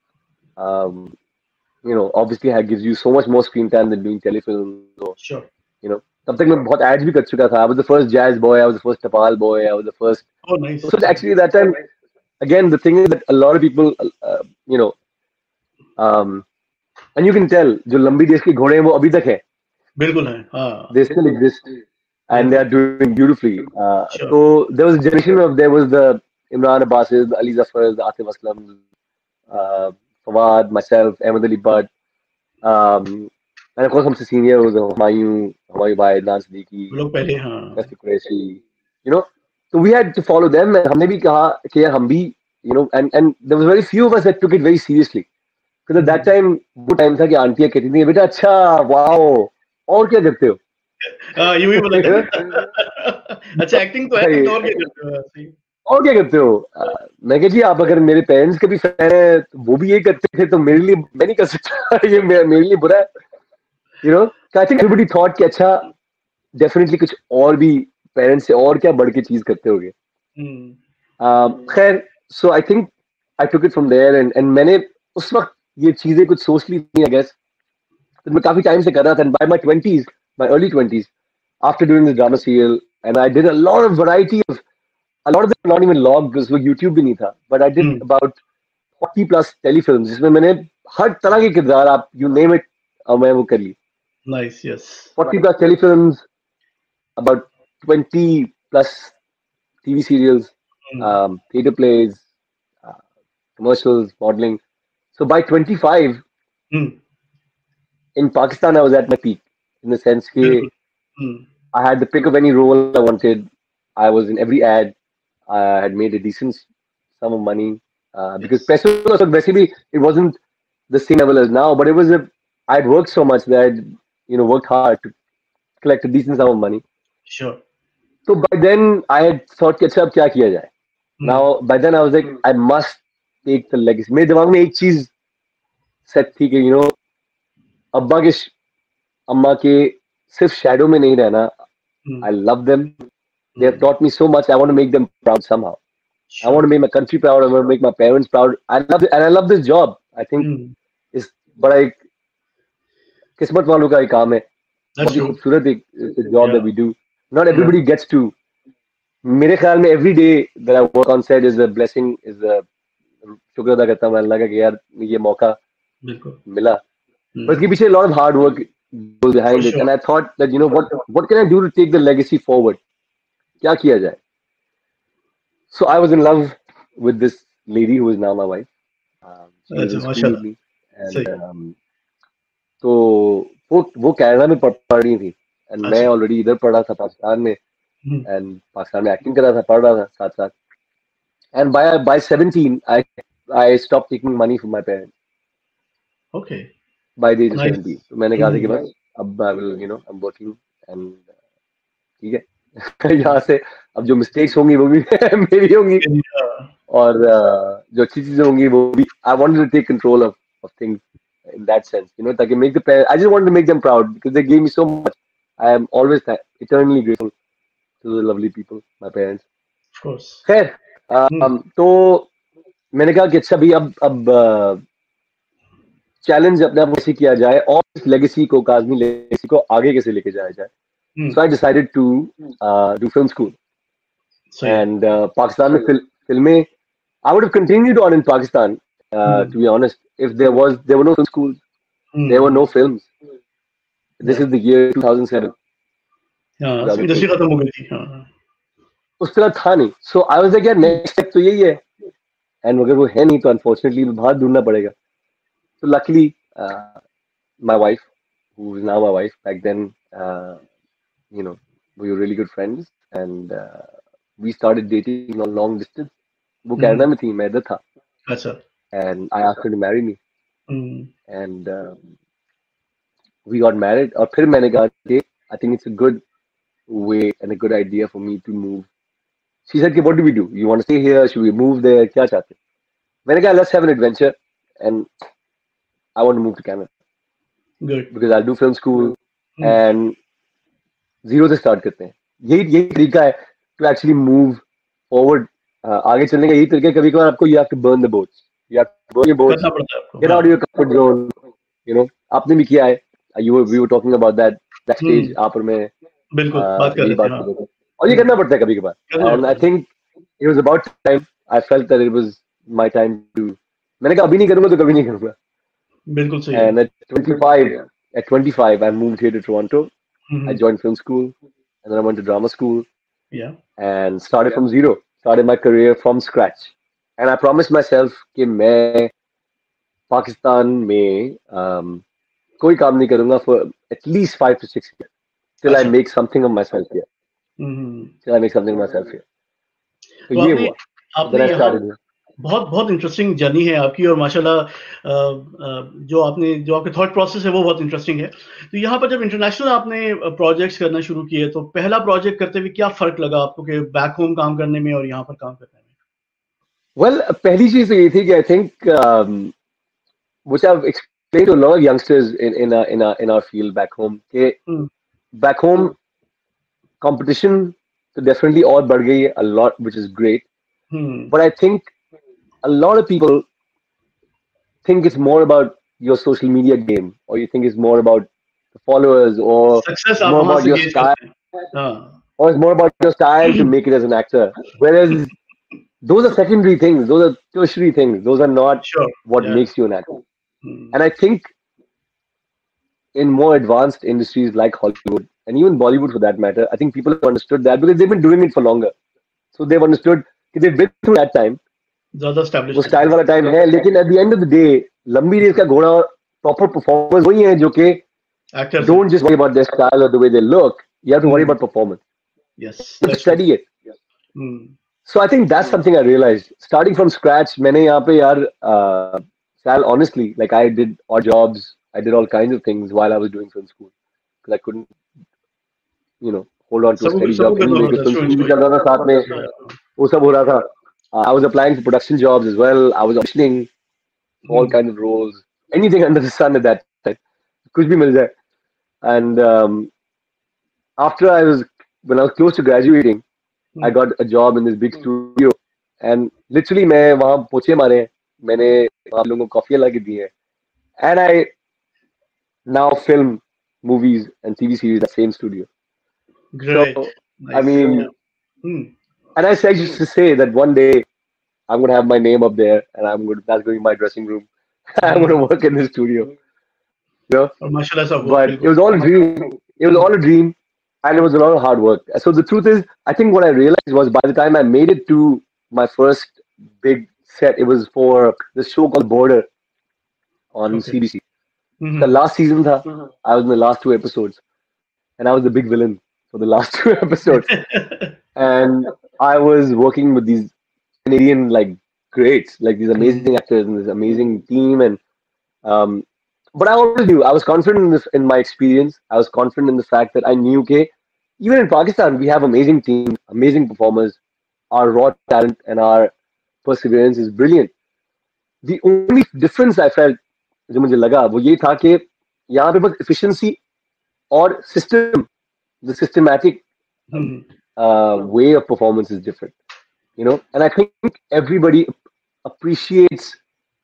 Speaker 2: um, you know obviously had, gives you so much more screen time than doing telefilms or
Speaker 1: Sure.
Speaker 2: you know. तब तक मैं बहुत ads भी कर चुका था. I was the first jazz boy. I was the first Tapal boy. I was the first.
Speaker 1: Oh, nice.
Speaker 2: So actually that time, again, the thing is that a lot of people, uh, you know, um, and you can tell, जो लंबी देश के घोड़े हैं वो अभी तक है.
Speaker 1: बिल्कुल है. हाँ.
Speaker 2: They still exist and they
Speaker 1: बिल्कुल.
Speaker 2: are doing beautifully. Uh,
Speaker 1: Sure.
Speaker 2: so there was a generation of there was the Imran Abbasis, the Ali Zafars, the Atif Aslam, uh, Fawad, myself, Ahmed Ali Butt, um, and of course हमसे senior was Humayun, Humayun Bhai, Adnan Siddiqui,
Speaker 1: वो लोग पहले हाँ.
Speaker 2: Faisal Qureshi, you know. So we had to follow them and हमने भी कहा कि यार हम भी, you know, and and there was very few of us that took it very seriously. Because at that time वो टाइम था कि आंटियां कहती थी बेटा अच्छा वाओ और क्या करते हो.
Speaker 1: हाँ, यूं ही बोला करते. अच्छा, एक्टिंग तो है लेकिन और क्या करते हो ऐसे ही?
Speaker 2: और क्या करते हो. अ, मैं कहा जी आप अगर मेरे पेरेंट्स के भी फैन है तो वो भी ये करते थे तो मेरे लिए मैं नहीं कर सकता. ये मेरे, मेरे लिए बुरा है. You know I think everybody thought कि अच्छा डेफिनेटली कुछ और भी पेरेंट्स से और क्या बढ़ के चीज करते होगे.
Speaker 1: हम्म.
Speaker 2: खैर so I think I took it from there and and मैंने उस वक्त ये चीजें कुछ सोच ली थी आई गेस. तो मैं काफी टाइम से कर रहा था. By my twenties, my early twenties, after doing this drama serial and I did a lot of variety of a lot of them not even logged because वो YouTube भी नहीं था. But I did
Speaker 1: hmm.
Speaker 2: about forty plus telefilms जिसमें मैंने हर तरह के किरदार आप you name it uh, मैं वो कर ली.
Speaker 1: Nice. Yes.
Speaker 2: forty plus telefilms, about twenty plus T V serials,
Speaker 1: hmm.
Speaker 2: um, theater plays, uh, commercials, modeling. So by twenty-five
Speaker 1: hmm.
Speaker 2: in Pakistan I was at my peak in the sense
Speaker 1: बिल्कुल.
Speaker 2: कि
Speaker 1: हम्म.
Speaker 2: I had the pick of any role I wanted. I was in every ad. I had made a decent sum of money uh, because
Speaker 1: Yes.
Speaker 2: Peso was basically it wasn't the same level as now, but it was a I'd worked so much that I'd you know worked hard to collect a decent sum of money.
Speaker 1: Sure.
Speaker 2: So by then I had thought कि अच्छा अब क्या किया जाए.
Speaker 1: हम्म.
Speaker 2: Now by then I was like I must take the legacy. मेरे दिमाग में एक चीज सेट थी कि you know अब्बा के अम्मा के सिर्फ शैडो में नहीं रहना.
Speaker 1: हम्म.
Speaker 2: I love them. They have
Speaker 1: hmm.
Speaker 2: taught me so much. I want to make them proud somehow. I want
Speaker 1: Sure.
Speaker 2: to make my country proud. I want to make my parents proud. I love it, and I love this job. I think
Speaker 1: hmm.
Speaker 2: it's बड़ा एक किस्मत वालों का एक काम है.
Speaker 1: That's
Speaker 2: बहुत ही
Speaker 1: true.
Speaker 2: खूबसूरत एक job that
Speaker 1: Yeah.
Speaker 2: we do. Not
Speaker 1: Yeah.
Speaker 2: everybody gets to. मेरे ख्याल में every day that I work on set is a blessing. Is a शुक्र अदा करता हूँ अल्लाह का कि यार ये मौका
Speaker 1: बिल्कुल.
Speaker 2: मिला.
Speaker 1: हम्म.
Speaker 2: But इसके पीछे a lot of hard work goes
Speaker 1: For
Speaker 2: behind it.
Speaker 1: sure.
Speaker 2: And I thought that you know what what can I do to take the legacy forward? क्या किया जाए? So I was in love with this lady who is now my wife. Um, she was
Speaker 1: अच्छा,
Speaker 2: in school with
Speaker 1: माशाल्लाह.
Speaker 2: me, and
Speaker 1: सही.
Speaker 2: um, तो वो वो Canada में पढ़ पढ़ रही थी, and मैं
Speaker 1: अच्छा.
Speaker 2: ऑलरेडी इधर पढ़ा था पाकिस्तान में,
Speaker 1: हम्म.
Speaker 2: and पाकिस्तान में एक्टिंग कर रहा था, पढ़ रहा था साथ साथ. And by by seventeen, I I stopped taking money from my parents
Speaker 1: Okay.
Speaker 2: by the age of
Speaker 1: Nice.
Speaker 2: seventeen. तो मैंने कहा था कि
Speaker 1: हम्म.
Speaker 2: बस अब I will you know I'm working and ठीक है. यहाँ से अब जो मिस्टेक्स होंगी वो भी मेरी होंगी.
Speaker 1: Yeah.
Speaker 2: और uh, जो अच्छी चीजें होंगी वो भी I wanted to take control of of things in that sense, you know, ताकि make the parents, I just wanted to make them proud because they gave me so much. I am always th- eternally grateful to the lovely people, my parents.
Speaker 1: Of course.
Speaker 2: खैर
Speaker 1: हम्म.
Speaker 2: um, तो मैंने कहा कि अच्छा भी अब अब challenge अपने आप को कैसे किया जाए और इस लेगेसी को काज़मी लेगेसी को आगे कैसे लेके जाया जाए.
Speaker 1: Hmm.
Speaker 2: So I decided to uh, do film school.
Speaker 1: सही.
Speaker 2: And uh, Pakistan में फिल, फिल्में I would have continued on in Pakistan, uh,
Speaker 1: hmm.
Speaker 2: to be honest, if there was there were no film schools, there were
Speaker 1: hmm.
Speaker 2: no films. This
Speaker 1: Yeah.
Speaker 2: is the year two thousand seven,
Speaker 1: हाँ, industry
Speaker 2: two thousand eight.
Speaker 1: खत्म हो गई थी. हाँ.
Speaker 2: उस तरह था नहीं. So I was like यार next step तो यही है. And अगर वो है नहीं तो unfortunately बाहर ढूंढना पड़ेगा. So luckily, uh, my wife, who is now my wife, back then, uh, you know, we were really good friends, and uh, we started dating on long distance. वो
Speaker 1: हम्म.
Speaker 2: कनाडा में थी, मैं इधर था,
Speaker 1: अच्छा.
Speaker 2: and I asked her to marry me,
Speaker 1: hmm.
Speaker 2: and um, we got married. और फिर मैंने कहा कि I think it's a good way and a good idea for me to move. She said, "Okay, what do we do? You want to stay here? Should we move there? क्या चाहते?" मैंने कहा, "Let's have an adventure, and I want to move to Canada
Speaker 1: Good.
Speaker 2: because I'll do film school
Speaker 1: Hmm.
Speaker 2: and zero से start करते हैं." यही यही तरीका है to actually move forward. uh, आगे चलने का यही तरीका है. कभी-कभार आपको you have to burn the boats. You have to burn your boats,
Speaker 1: करना पड़ता है आपको.
Speaker 2: get out of your comfort zone. You know, आपने भी किया है. You were, we were talking about that that stage.
Speaker 1: हम्म,
Speaker 2: आप और मैं
Speaker 1: बिल्कुल
Speaker 2: uh,
Speaker 1: बात कर
Speaker 2: यही
Speaker 1: रहे थे.
Speaker 2: बात
Speaker 1: हाँ.
Speaker 2: कर रहे थे. और ये करना पड़ता है कभी-कभार.
Speaker 1: करना
Speaker 2: And
Speaker 1: पड़ता
Speaker 2: I
Speaker 1: है.
Speaker 2: think it was about time. I felt that it was my time to. मैंने कहा अभी नहीं करूँगा तो कभी नहीं करूँगा.
Speaker 1: बिल्कुल सही है.
Speaker 2: And at twenty-five, at twenty-five, I moved here to Toronto. I
Speaker 1: hmm,
Speaker 2: joined film school, and then I went to drama school
Speaker 1: yeah.
Speaker 2: and started from zero. Started my career from scratch. And I promised myself कि मैं पाकिस्तान में um, कोई काम नहीं करूँगा for at least five to six years till I
Speaker 1: अच्छा.
Speaker 2: make something of myself here.
Speaker 1: Hmm.
Speaker 2: Till I make something of myself here. तो
Speaker 1: तो
Speaker 2: ये
Speaker 1: आपने
Speaker 2: हुआ.
Speaker 1: आपने
Speaker 2: Then I
Speaker 1: यहाँ
Speaker 2: started here.
Speaker 1: बहुत बहुत इंटरेस्टिंग जर्नी है आपकी और माशाल्लाह अ, अ, जो आपने जो आपके थॉट प्रोसेस है वो बहुत इंटरेस्टिंग है. तो यहाँ पर जब इंटरनेशनल आपने प्रोजेक्ट्स करना शुरू किए तो पहला प्रोजेक्ट करते हुए क्या फर्क लगा आपको कि बैक होम काम करने में और यहाँ पर काम करने में?
Speaker 2: Well, पहली चीज तो ये थी कि I think um, which I've explained to a lot of youngsters in in our in our in our field back home कि
Speaker 1: हम्म,
Speaker 2: back home competition तो definitely और बढ़ गई है a lot, which is great.
Speaker 1: Hmm,
Speaker 2: But I think a lot of people think it's more about your social media game, or you think it's more about the followers, or
Speaker 1: success
Speaker 2: it's
Speaker 1: आप
Speaker 2: more
Speaker 1: वहां
Speaker 2: about
Speaker 1: से
Speaker 2: your
Speaker 1: gauge
Speaker 2: style,
Speaker 1: करते हैं. हाँ.
Speaker 2: or it's more about your style to make it as an actor. Whereas those are secondary things, those are tertiary things, those are not
Speaker 1: Sure.
Speaker 2: what
Speaker 1: Yeah.
Speaker 2: makes you an actor.
Speaker 1: Hmm,
Speaker 2: And I think in more advanced industries like Hollywood and even Bollywood for that matter, I think people have understood that because they've been doing it for longer. So they've understood कि they've been through that time.
Speaker 1: ज्यादा
Speaker 2: वो
Speaker 1: established है.
Speaker 2: Style वाला time है, लेकिन at the end of the day लंबी रेस का घोड़ा प्रॉपर परफॉर्मर्स वही हैं जो कि
Speaker 1: Actors.
Speaker 2: don't just worry about their style or the way they look. You have to worry
Speaker 1: Hmm.
Speaker 2: about performance.
Speaker 1: Yes.
Speaker 2: You
Speaker 1: That's true.
Speaker 2: study it.
Speaker 1: Hmm,
Speaker 2: So I think that's something I realized. Starting from scratch, मैंने यहाँ पे यार uh, Sal, honestly, like I did odd jobs, I did all kinds of things while I was doing film school because I couldn't, you know, hold on to a
Speaker 1: सबको
Speaker 2: steady
Speaker 1: सबको
Speaker 2: job
Speaker 1: करना
Speaker 2: anyway.
Speaker 1: पड़ता
Speaker 2: Because
Speaker 1: है.
Speaker 2: film
Speaker 1: Sure,
Speaker 2: school भी
Speaker 1: sure.
Speaker 2: चल रहा था साथ में, वो सब हो रहा था. Uh, I was applying for production jobs as well. I was auditioning for all
Speaker 1: hmm,
Speaker 2: kinds of roles, anything under the sun at that time. कुछ भी मिल जाए. And um, after I was, when I was close to graduating, I
Speaker 1: hmm.
Speaker 2: got a job in this big studio, and literally मैं वहाँ पोछे मारे हैं, मैंने आप लोगों को कॉफी ला के दी है, and I now film movies and T V series at the same studio.
Speaker 1: Great.
Speaker 2: So
Speaker 1: Nice.
Speaker 2: I mean,
Speaker 1: Yeah. Hmm.
Speaker 2: and I said just to say that one day I'm gonna have my name up there, and I'm gonna that's going to be my dressing room. I'm gonna
Speaker 1: Hmm.
Speaker 2: work in this studio, you know.
Speaker 1: और माशाल्लाह सब वो
Speaker 2: But it
Speaker 1: बिल्कुल.
Speaker 2: was all a dream. It was all a dream, and it was a lot of hard work. So the truth is, I think what I realized was by the time I made it to my first big set, it was for this show called Border on
Speaker 1: Okay.
Speaker 2: C B C. The
Speaker 1: hmm.
Speaker 2: last season, tha, I was in the last two episodes, and I was the big villain for the last two episodes. And I was working with these Canadian like greats, like these amazing actors and this amazing team, and um, but I always knew I was confident in this in my experience. I was confident in the fact that I knew, okay, even in Pakistan we have amazing teams, amazing performers. Our raw talent and our perseverance is brilliant. The only difference I felt जो मुझे लगा वो ये था कि यहाँ पे बस efficiency और system, the systematic
Speaker 1: hmm.
Speaker 2: uh, way of performance is different, you know. And I think everybody appreciates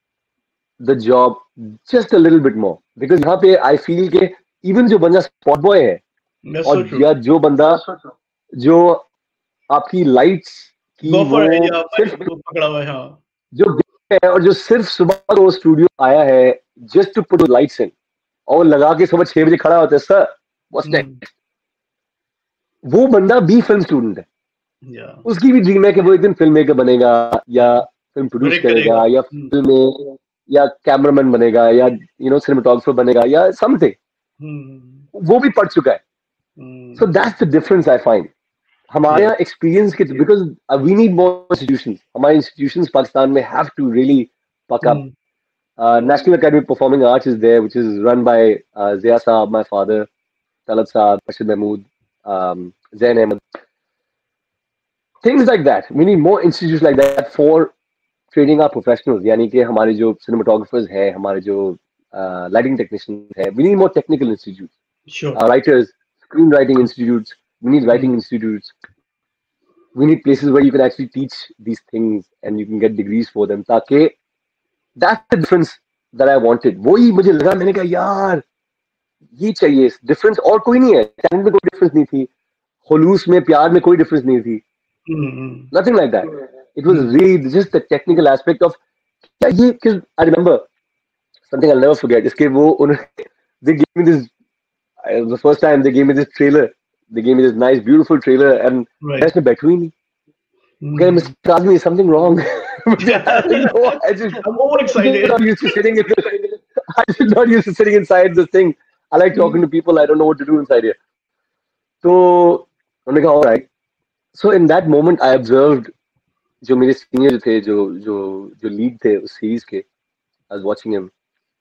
Speaker 2: the job just a little bit more because यहाँ पे I feel कि even जो बंदा spot boy है
Speaker 1: That's so
Speaker 2: और
Speaker 1: true.
Speaker 2: या जो बंदा जो आपकी lights की वो
Speaker 1: गोफर है या
Speaker 2: सिर्फ
Speaker 1: वो पकड़ा हुआ है. हाँ.
Speaker 2: जो है और जो सिर्फ सुबह को स्टूडियो आया है just to put lights in और लगा के सुबह छह बजे खड़ा होता है सर what's
Speaker 1: हम्म.
Speaker 2: next, वो बंदा भी फिल्म स्टूडेंट है.
Speaker 1: Yeah.
Speaker 2: उसकी भी ड्रीम है कि वो एक दिन फिल्म मेकर बनेगा या फिल्म प्रोड्यूस
Speaker 1: Direct
Speaker 2: करेगा
Speaker 1: करेगा.
Speaker 2: या
Speaker 1: हम्म.
Speaker 2: फिल्म में या कैमरामैन बनेगा या यू नो सिनेमेटोग्राफर बनेगा या समथिंग.
Speaker 1: हम्म.
Speaker 2: वो भी पढ़ चुका है.
Speaker 1: Hmm.
Speaker 2: So that's the difference I find. हमारे यहाँ एक्सपीरियंस के because we need more institutions. हमारे इंस्टीट्यूशंस पाकिस्तान में have to really pick up.
Speaker 1: Hmm.
Speaker 2: Uh, National Academy of Performing Arts is there, which is run by uh, Zia Saab, my father, Talat Saab, Rashid Mahmood, um, Zain Ahmed. Things like that. We need more institutes like that for training our professionals. यानी कि हमारे जो cinematographers हैं, हमारे जो uh, lighting technicians हैं, we need more technical institutes.
Speaker 1: Sure.
Speaker 2: Uh, writers, screenwriting institutes. We need writing institutes. We need places where you can actually teach these things and you can get degrees for them. ताकि that's the difference that I wanted. वही मुझे लगा, मैंने कहा यार ये चाहिए difference, और कोई नहीं है. टैलेंट में कोई difference नहीं थी, खुलूस में प्यार में कोई difference नहीं थी.
Speaker 1: Mm-hmm.
Speaker 2: Nothing like that. It was really just the technical aspect of ये. Because I remember something I'll never forget. इसके वो उन्होंने they gave me this. It was the first time they gave me this trailer. They gave me this nice, beautiful trailer, and
Speaker 1: Right.
Speaker 2: मैं इसमें बैठू ही नहीं. Okay, Mister Azmi, is something wrong? No, I just,
Speaker 1: I'm overexcited.
Speaker 2: I'm not used to sitting in. I'm just not used to sitting inside this thing. I like talking to people. I don't know what to do inside here. So उन्होंने कहा, all right. So in that moment, I observed जो मेरे senior थे, जो जो जो lead थे उस series के. I was watching him,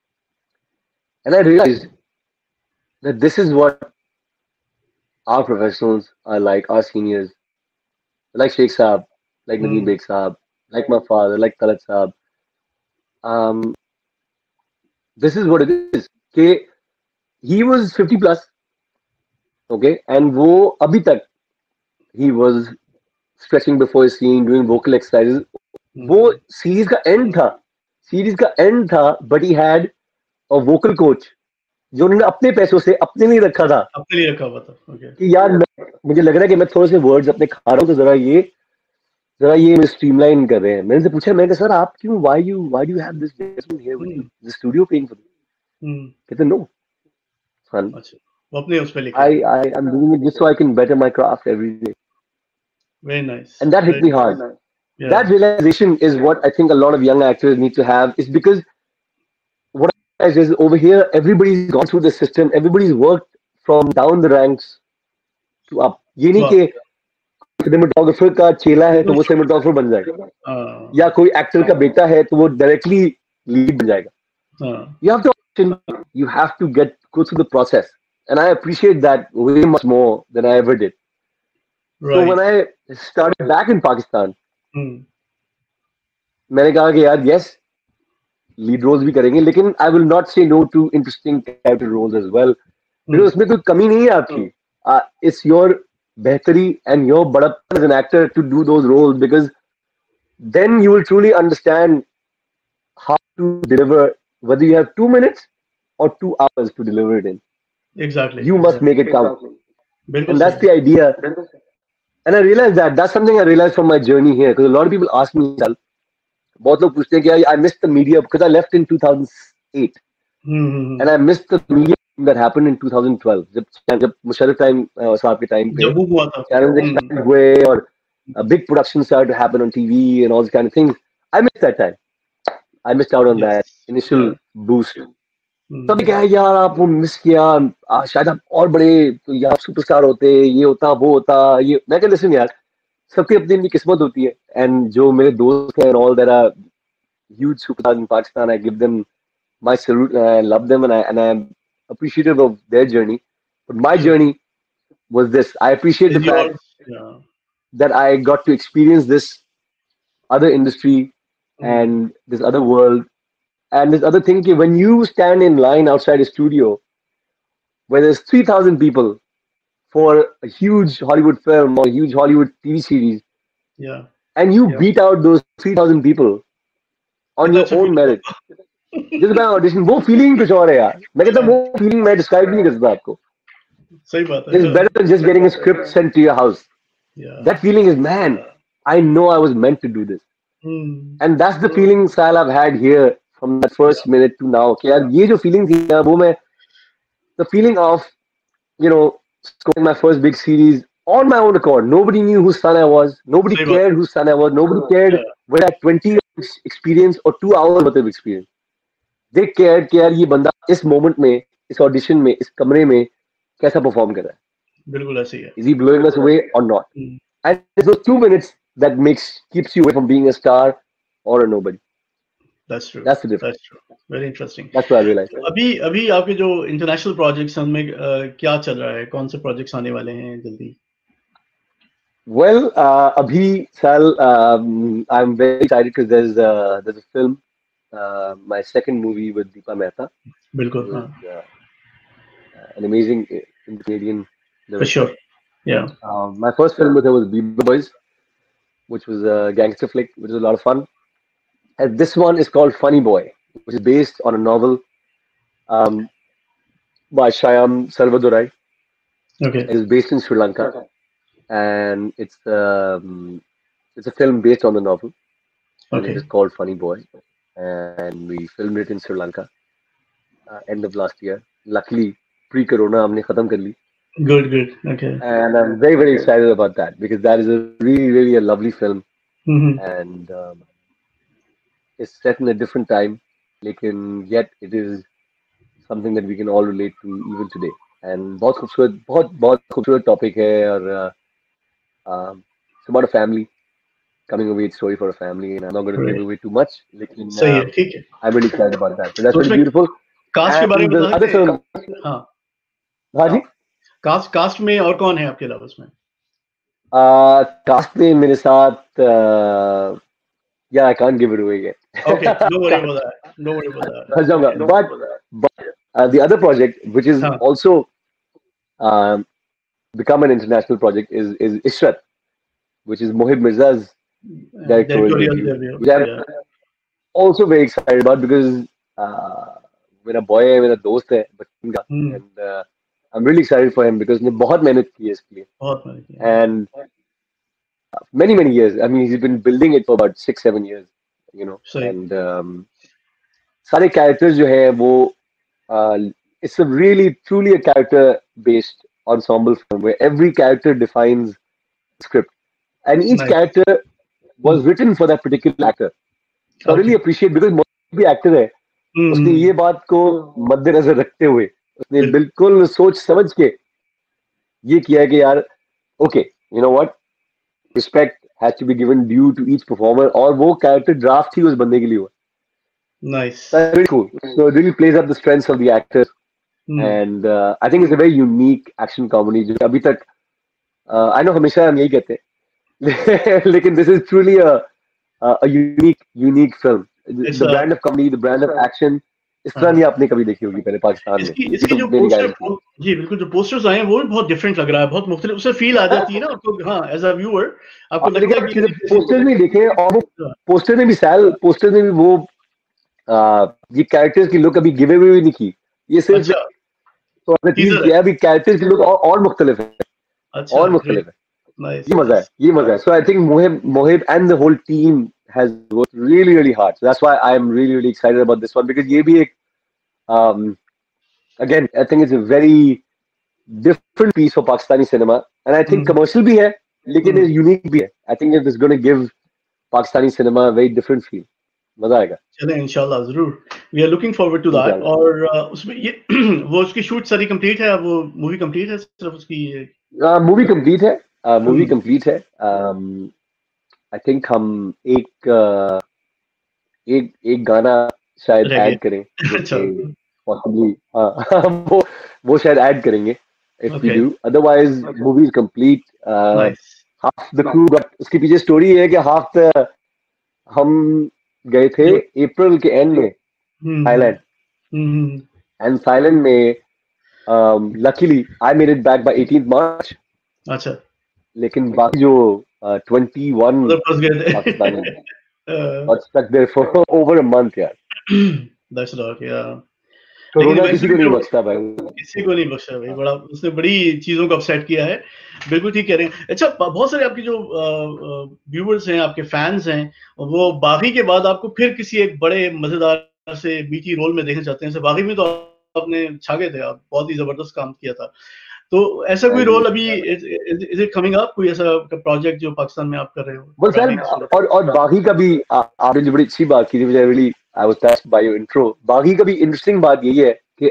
Speaker 2: and I realized that this is what our professionals are like, our seniors, like Sheikh Saab, like Nadeem
Speaker 1: Mm.
Speaker 2: Beg Saab, like my father, like Talat Saab. Um, this is what it is. कि he was fifty plus, okay, and वो अभी तक he was stretching before his scene, doing vocal exercises. वो series का end था, series का end था, but he had a vocal coach जो उन्होंने अपने पैसों से अपने लिए रखा था.
Speaker 1: अपने लिए रखा हुआ था. Okay.
Speaker 2: कि यार मैं, मुझे लग रहा है कि मैं थोड़े से वर्ड्स अपने खा रहा हूँ, तो जरा ये जरा ये मुझे स्ट्रीमलाइन कर रहे हैं. मैंने से पूछा, मैंने कहा सर आप क्यों, why you why do you have this person here with you? The studio paying for this?
Speaker 1: Hmm.
Speaker 2: कहते no, son.
Speaker 1: अच्छा. वो अपने उस पे लिखा.
Speaker 2: I I am doing it just so I can better my craft every day.
Speaker 1: Very nice.
Speaker 2: And that hit
Speaker 1: Very
Speaker 2: me hard.
Speaker 1: Yeah.
Speaker 2: That realization is what I think a lot of young actors need to have. Is because what I realize is over here everybody's gone through the system. Everybody's worked from down the ranks to up. ये नहीं कि cinematographer का चेला है तो वो cinematographer बन जाएगा,
Speaker 1: हाँ.
Speaker 2: या कोई एक्टर का बेटा है तो वो डायरेक्टली लीड बन जाएगा.
Speaker 1: हाँ.
Speaker 2: You have to you have to get go through the process, and I appreciate that way much more than I ever did.
Speaker 1: Right.
Speaker 2: So when I started back in Pakistan,
Speaker 1: Hmm.
Speaker 2: मैंने कहा कि यार yes, lead roles भी करेंगे, लेकिन I will not say no to interesting character roles as well. Because उसमें कोई कमी नहीं है आपकी. Uh, it's your बेहतरी and your बड़प्पन as an actor to do those roles, because then you will truly understand how to deliver, whether you have two minutes or two hours to deliver it in.
Speaker 1: Exactly.
Speaker 2: You must make it count.
Speaker 1: बिल्कुल
Speaker 2: And that's
Speaker 1: सही.
Speaker 2: the idea. And I realized that. That's something I realized from my journey here. Because a lot of people ask me, बहुत लोग पूछते हैं कि I missed the media because I left in two thousand eight.
Speaker 1: Hmm, hmm, hmm.
Speaker 2: And I missed the media that happened in twenty twelve. जब जब Musharraf time साहब के time पे
Speaker 1: जब वो हुआ था.
Speaker 2: channels
Speaker 1: Hmm.
Speaker 2: expanded हुए और a big production started to happen on T V and all these kind of things. I missed that time. I missed out on
Speaker 1: Yes.
Speaker 2: that initial
Speaker 1: Yeah.
Speaker 2: boost.
Speaker 1: Hmm.
Speaker 2: तब क्या है यार, आप वो miss किया, आ, शायद आप और बड़े तो यार सुपरस्टार होते, ये होता वो होता ये. मैं कह लिसन यार, सबकी अपनी अपनी किस्मत होती है. एंड जो मेरे दोस्त हैं all that are huge superstars in Pakistan, I give them my salute and I love them and I and I am appreciative of their journey. But my
Speaker 1: Sure.
Speaker 2: journey was this. I appreciate the
Speaker 1: Is
Speaker 2: fact
Speaker 1: yours. Yeah.
Speaker 2: that I got to experience this other industry
Speaker 1: Hmm.
Speaker 2: and this other world. And this other thing, ki when you stand in line outside a studio where there's three thousand people for a huge Hollywood film or a huge Hollywood T V series,
Speaker 1: Yeah.
Speaker 2: and you
Speaker 1: Yeah.
Speaker 2: beat out those three thousand people on your
Speaker 1: That's a
Speaker 2: own
Speaker 1: good
Speaker 2: merit, just by audition, वो feeling कुछ और है यार. मैं कहता हूँ वो feeling मैं describe नहीं कर सकता आपको.
Speaker 1: सही बात है.
Speaker 2: It's better than just getting a script sent to your house.
Speaker 1: Yeah.
Speaker 2: That feeling is, man, I know I was meant to do this.
Speaker 1: Hmm.
Speaker 2: And that's the feeling style I've had here from that first minute to now. कि यार ये जो feeling थी यार, वो मैं, the feeling of, you know, scoring my first big series on my own accord. Nobody knew whose son I was. Nobody
Speaker 1: सही बात.
Speaker 2: cared whose son I was. Nobody cared
Speaker 1: Yeah.
Speaker 2: whether I had twenty years experience or two hours worth of experience. They cared कि यार ये बंदा इस moment में, इस audition में, इस कमरे में कैसा perform कर रहा है.
Speaker 1: बिल्कुल ऐसे ही है.
Speaker 2: Is he blowing us away or not?
Speaker 1: Hmm.
Speaker 2: And it's those two minutes that makes keeps you away from being a star or a nobody.
Speaker 1: That's true.
Speaker 2: That's the difference.
Speaker 1: That's true. Very interesting.
Speaker 2: That's what I realized.
Speaker 1: अभी अभी आपके जो international projects हैं उनमें अ, क्या चल रहा है? कौन से प्रोजेक्ट्स आने वाले हैं जल्दी?
Speaker 2: Well, uh, abhi Sal, um, I'm very excited because there's uh, there's a film, uh, my second movie with Deepa Mehta,
Speaker 1: बिल्कुल,
Speaker 2: who
Speaker 1: हाँ,
Speaker 2: is uh, an amazing uh, Canadian
Speaker 1: for
Speaker 2: director.
Speaker 1: sure. Yeah.
Speaker 2: Um, my first film with her was Beaver Boys, which was a gangster flick, which was a lot of fun. And this one is called Funny Boy, which is based on a novel um, by Shyam Salvadorai.
Speaker 1: Okay.
Speaker 2: It is based in Sri Lanka, and it's um, it's a film based on the novel, and it is
Speaker 1: Okay.
Speaker 2: called Funny Boy. And we filmed it in Sri Lanka uh, end of last year. Luckily, pre-corona, हमने खत्म कर ली.
Speaker 1: Good, good. Okay.
Speaker 2: And I'm very very excited about that because that is a really really a lovely film,
Speaker 1: Mm-hmm.
Speaker 2: and um, it's set in a different time, लेकिन yet it is something that we can all relate to even today. And बहुत खूबसूरत बहुत बहुत खूबसूरत topic है और uh, um, it's about a family coming of age story for a family, and I'm not going to give
Speaker 1: Right.
Speaker 2: away too much. लेकिन
Speaker 1: सही
Speaker 2: uh,
Speaker 1: है, ठीक है।
Speaker 2: I'm really excited about that. So that's
Speaker 1: तो
Speaker 2: very
Speaker 1: उसमें
Speaker 2: beautiful.
Speaker 1: Cast के बारे में
Speaker 2: And the
Speaker 1: बता
Speaker 2: other
Speaker 1: सकते
Speaker 2: film,
Speaker 1: हैं? हाँ,
Speaker 2: हाँ जी,
Speaker 1: कास्ट कास्ट में और कौन है आपके अलावा उसमें?
Speaker 2: uh, cast में मेरे साथ uh, yeah, I can't give it away yet.
Speaker 1: Okay, no worry about that. No worry about that.
Speaker 2: फंस जाऊंगा. But but uh, the other project, which is
Speaker 1: हाँ,
Speaker 2: also um, become an international project, is is Ishrat, which is Mohib Mirza's directorial
Speaker 1: directorial
Speaker 2: debut,
Speaker 1: debut,
Speaker 2: which I'm
Speaker 1: या
Speaker 2: also very excited about because uh, मेरा boy है, मेरा दोस्त है बचपन का,
Speaker 1: हुँ,
Speaker 2: and uh, I'm really excited for him because उसने बहुत मेहनत की है इसके लिए,
Speaker 1: बहुत मैंने किया।
Speaker 2: and many many years. I mean, he's been building it for about six seven years, you know,
Speaker 1: सही,
Speaker 2: and um, सारे characters जो है वो uh, it's a really truly a character based ensemble film where every character defines the script, and each
Speaker 1: nice.
Speaker 2: character
Speaker 1: hmm,
Speaker 2: was written for that particular actor. So I
Speaker 1: okay.
Speaker 2: really appreciate because Mohit भी actor है,
Speaker 1: हुँ,
Speaker 2: उसने
Speaker 1: हुँ,
Speaker 2: ये बात को मद्देनजर रखते हुए उसने
Speaker 1: बिल्कुल,
Speaker 2: बिल्कुल सोच समझ के ये किया है कि यार okay you know what respect has to be given due to each performer, और वो कैरेक्टर ड्राफ्ट ही उस बंदे के लिए हुआ.
Speaker 1: Nice.
Speaker 2: That's very cool. So it really plays up the strengths of the actors,
Speaker 1: hmm,
Speaker 2: and uh, I think it's a very unique action comedy जो अभी तक uh, I know हमेशा हम यही कहते हैं लेकिन this is truly a a a unique unique film.
Speaker 1: It's
Speaker 2: The
Speaker 1: uh
Speaker 2: brand of comedy, the brand of action, इस तरह
Speaker 1: हाँ,
Speaker 2: नहीं आपने कभी देखी होगी पहले पाकिस्तान में.
Speaker 1: इसकी
Speaker 2: ये
Speaker 1: इसकी
Speaker 2: तो
Speaker 1: जो
Speaker 2: मेरी
Speaker 1: पोस्टर
Speaker 2: गारंटी है.
Speaker 1: पो जी, बिल्कुल, जो पोस्टर्स आए हैं, वो भी बहुत डिफरेंट लग रहा है, बहुत मुख्तलिफ उससे फ़ील आ जाती है ना आपको हाँ, एज़ अ व्यूअर आपको
Speaker 2: आपने
Speaker 1: लगता
Speaker 2: लेकिन
Speaker 1: है
Speaker 2: आप
Speaker 1: कि
Speaker 2: सीधे
Speaker 1: ये किसी
Speaker 2: पोस्टर नहीं देखे, और वो
Speaker 1: हाँ,
Speaker 2: पोस्टर में भी सैल पोस्टर में भी वो आ, ये कैरेक्टर्स की लुक अभी गिवे हुए भी नहीं की. ये सिर्फ
Speaker 1: अच्छा,
Speaker 2: तो आपने टीज
Speaker 1: टीज़र है।
Speaker 2: किया है, अभी कैरेक्टर्स की लुक और, और मुख्तलिफ है,
Speaker 1: अच्छा,
Speaker 2: और मुख्तलिफ
Speaker 1: ग्रेट,
Speaker 2: है.
Speaker 1: नाइस,
Speaker 2: ये मजा है,
Speaker 1: नाइस।
Speaker 2: ये मजा है. So I think Mohib Mohib and the whole team has worked really really hard. So that's why I am really really excited about this one because ये भी एक um, again I think it's a very different piece for Pakistani cinema, and I think
Speaker 1: hmm,
Speaker 2: commercial भी है लेकिन
Speaker 1: हुँ।
Speaker 2: ये unique भी है. I think it is going to give Pakistani cinema a very different feel. मजा आएगा
Speaker 1: चलें इंशाल्लाह ज़रूर। We are looking forward to that
Speaker 2: इंशाल्लाह.
Speaker 1: और अ, उसमें ये वो उसकी शूट सारी कंप्लीट है, अब वो मूवी कंप्लीट है सिर्फ उसकी ये
Speaker 2: मूवी कंप्लीट है, मूवी
Speaker 1: हुँ,
Speaker 2: कंप्लीट है. आई थिंक हम एक uh, एक एक गाना शायद
Speaker 1: रह
Speaker 2: ऐड करें
Speaker 1: गया। अच्छा,
Speaker 2: जिससे पॉसिबली हाँ वो वो शायद ऐड करेंगे if we
Speaker 1: okay,
Speaker 2: do. Otherwise movie is complete.
Speaker 1: Nice.
Speaker 2: Half the crew but उसके पीछे स्टोरी है कि हाफ द हम गए थे
Speaker 1: जो
Speaker 2: अप्रैल के एंड में
Speaker 1: hmm, hmm,
Speaker 2: Thailand,
Speaker 1: hmm, hmm,
Speaker 2: and Thailand में luckily I made it back by eighteenth March.
Speaker 1: अच्छा,
Speaker 2: लेकिन बाकी जो ट्वेंटी वन
Speaker 1: उधर फँस गए
Speaker 2: पाकिस्तानी
Speaker 1: थे। Uh,
Speaker 2: got stuck there for over a month यार.
Speaker 1: दैट्स लॉट या लेकिन
Speaker 2: कोरोना किसी को
Speaker 1: इवेंचुअली
Speaker 2: नहीं
Speaker 1: जो
Speaker 2: बख्शता भाई.
Speaker 1: किसी को नहीं बख्शा भाई, बड़ा उसने बड़ी चीज़ों को अपसेट किया है। बिल्कुल ठीक कह रहे हैं। अच्छा ब बहुत सारे आपके जो अ अ, व्यूअर्स हैं, आपके फैन्स हैं, वो बागी के बाद आपको फिर किसी एक बड़े मज़ेदार से मीठी रोल में देखना चाहते हैं। जैसे बागी में तो आपने छा गए थे आप, बहुत ही ज़बरदस्त काम किया था। तो ऐसा कोई
Speaker 2: थैंक यू.
Speaker 1: रोल अभी is is is it coming up कोई ऐसा प्रोजेक्ट जो पाकिस्तान में आप कर रहे हो?
Speaker 2: बस सर,
Speaker 1: ट्रेंडिंग सॉर्ट
Speaker 2: और और बागी का भी आ, आपने जो बड़ी अच्छी बात की थी, मुझे really I was touched by your intro. Baaghi का भी इंटरेस्टिंग बात यही है कि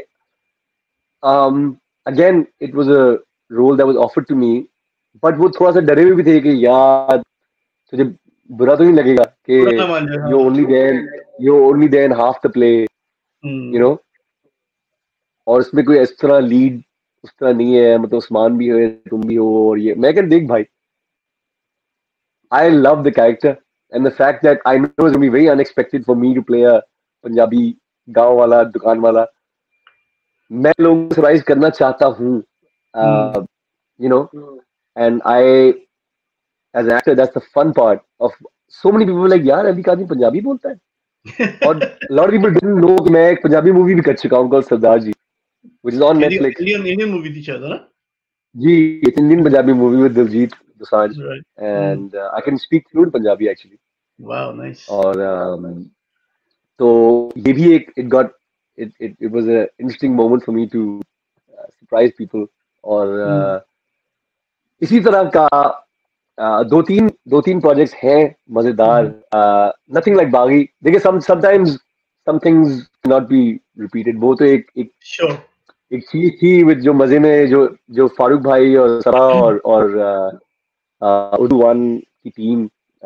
Speaker 2: um again it was a role that was offered to me, but वो थोड़ा सा डरे हुए भी थे कि यार तुझे बुरा तो नहीं लगेगा कि
Speaker 1: पूरा ना मान जाए,
Speaker 2: you
Speaker 1: हाँ।
Speaker 2: only there you only there in half the play, you
Speaker 1: hmm,
Speaker 2: know, और इसमें कोई इस तरह लीड उस तरह नहीं है, मतलब उस्मान भी हो तुम भी हो, और ये मैं क्या देख भाई I love the character and the fact that I know it's going to be very unexpected for me to play a Punjabi गांव वाला दुकान वाला. मैं लोगों को सरप्राइज करना चाहता हूँ, uh, you know, and I, as an actor, that's the fun part of so many people like यार अली का आदमी पंजाबी बोलता है. और a lot of people didn't know कि मैं एक पंजाबी मूवी भी कर चुका हूँ called Sardar ji, which is on Netflix.
Speaker 1: Indian Indian movie थी शायद ना?
Speaker 2: जी, it's Indian Punjabi movie with Diljit Dosanjh,
Speaker 1: Right.
Speaker 2: and uh, I can speak fluent Punjabi actually.
Speaker 1: Wow, nice.
Speaker 2: और um, तो ये भी एक it got it it it was a interesting moment for me to uh, surprise people. और uh, इसी तरह का uh, दो तीन दो तीन प्रोजेक्ट्स हैं मजेदार. uh, nothing like बागी. देखिए some sometimes some things cannot be repeated. वो तो एक एक
Speaker 1: Sure.
Speaker 2: एक चीज थी with जो मजे में जो जो फारूक भाई और सरा और और उर्दू वन की team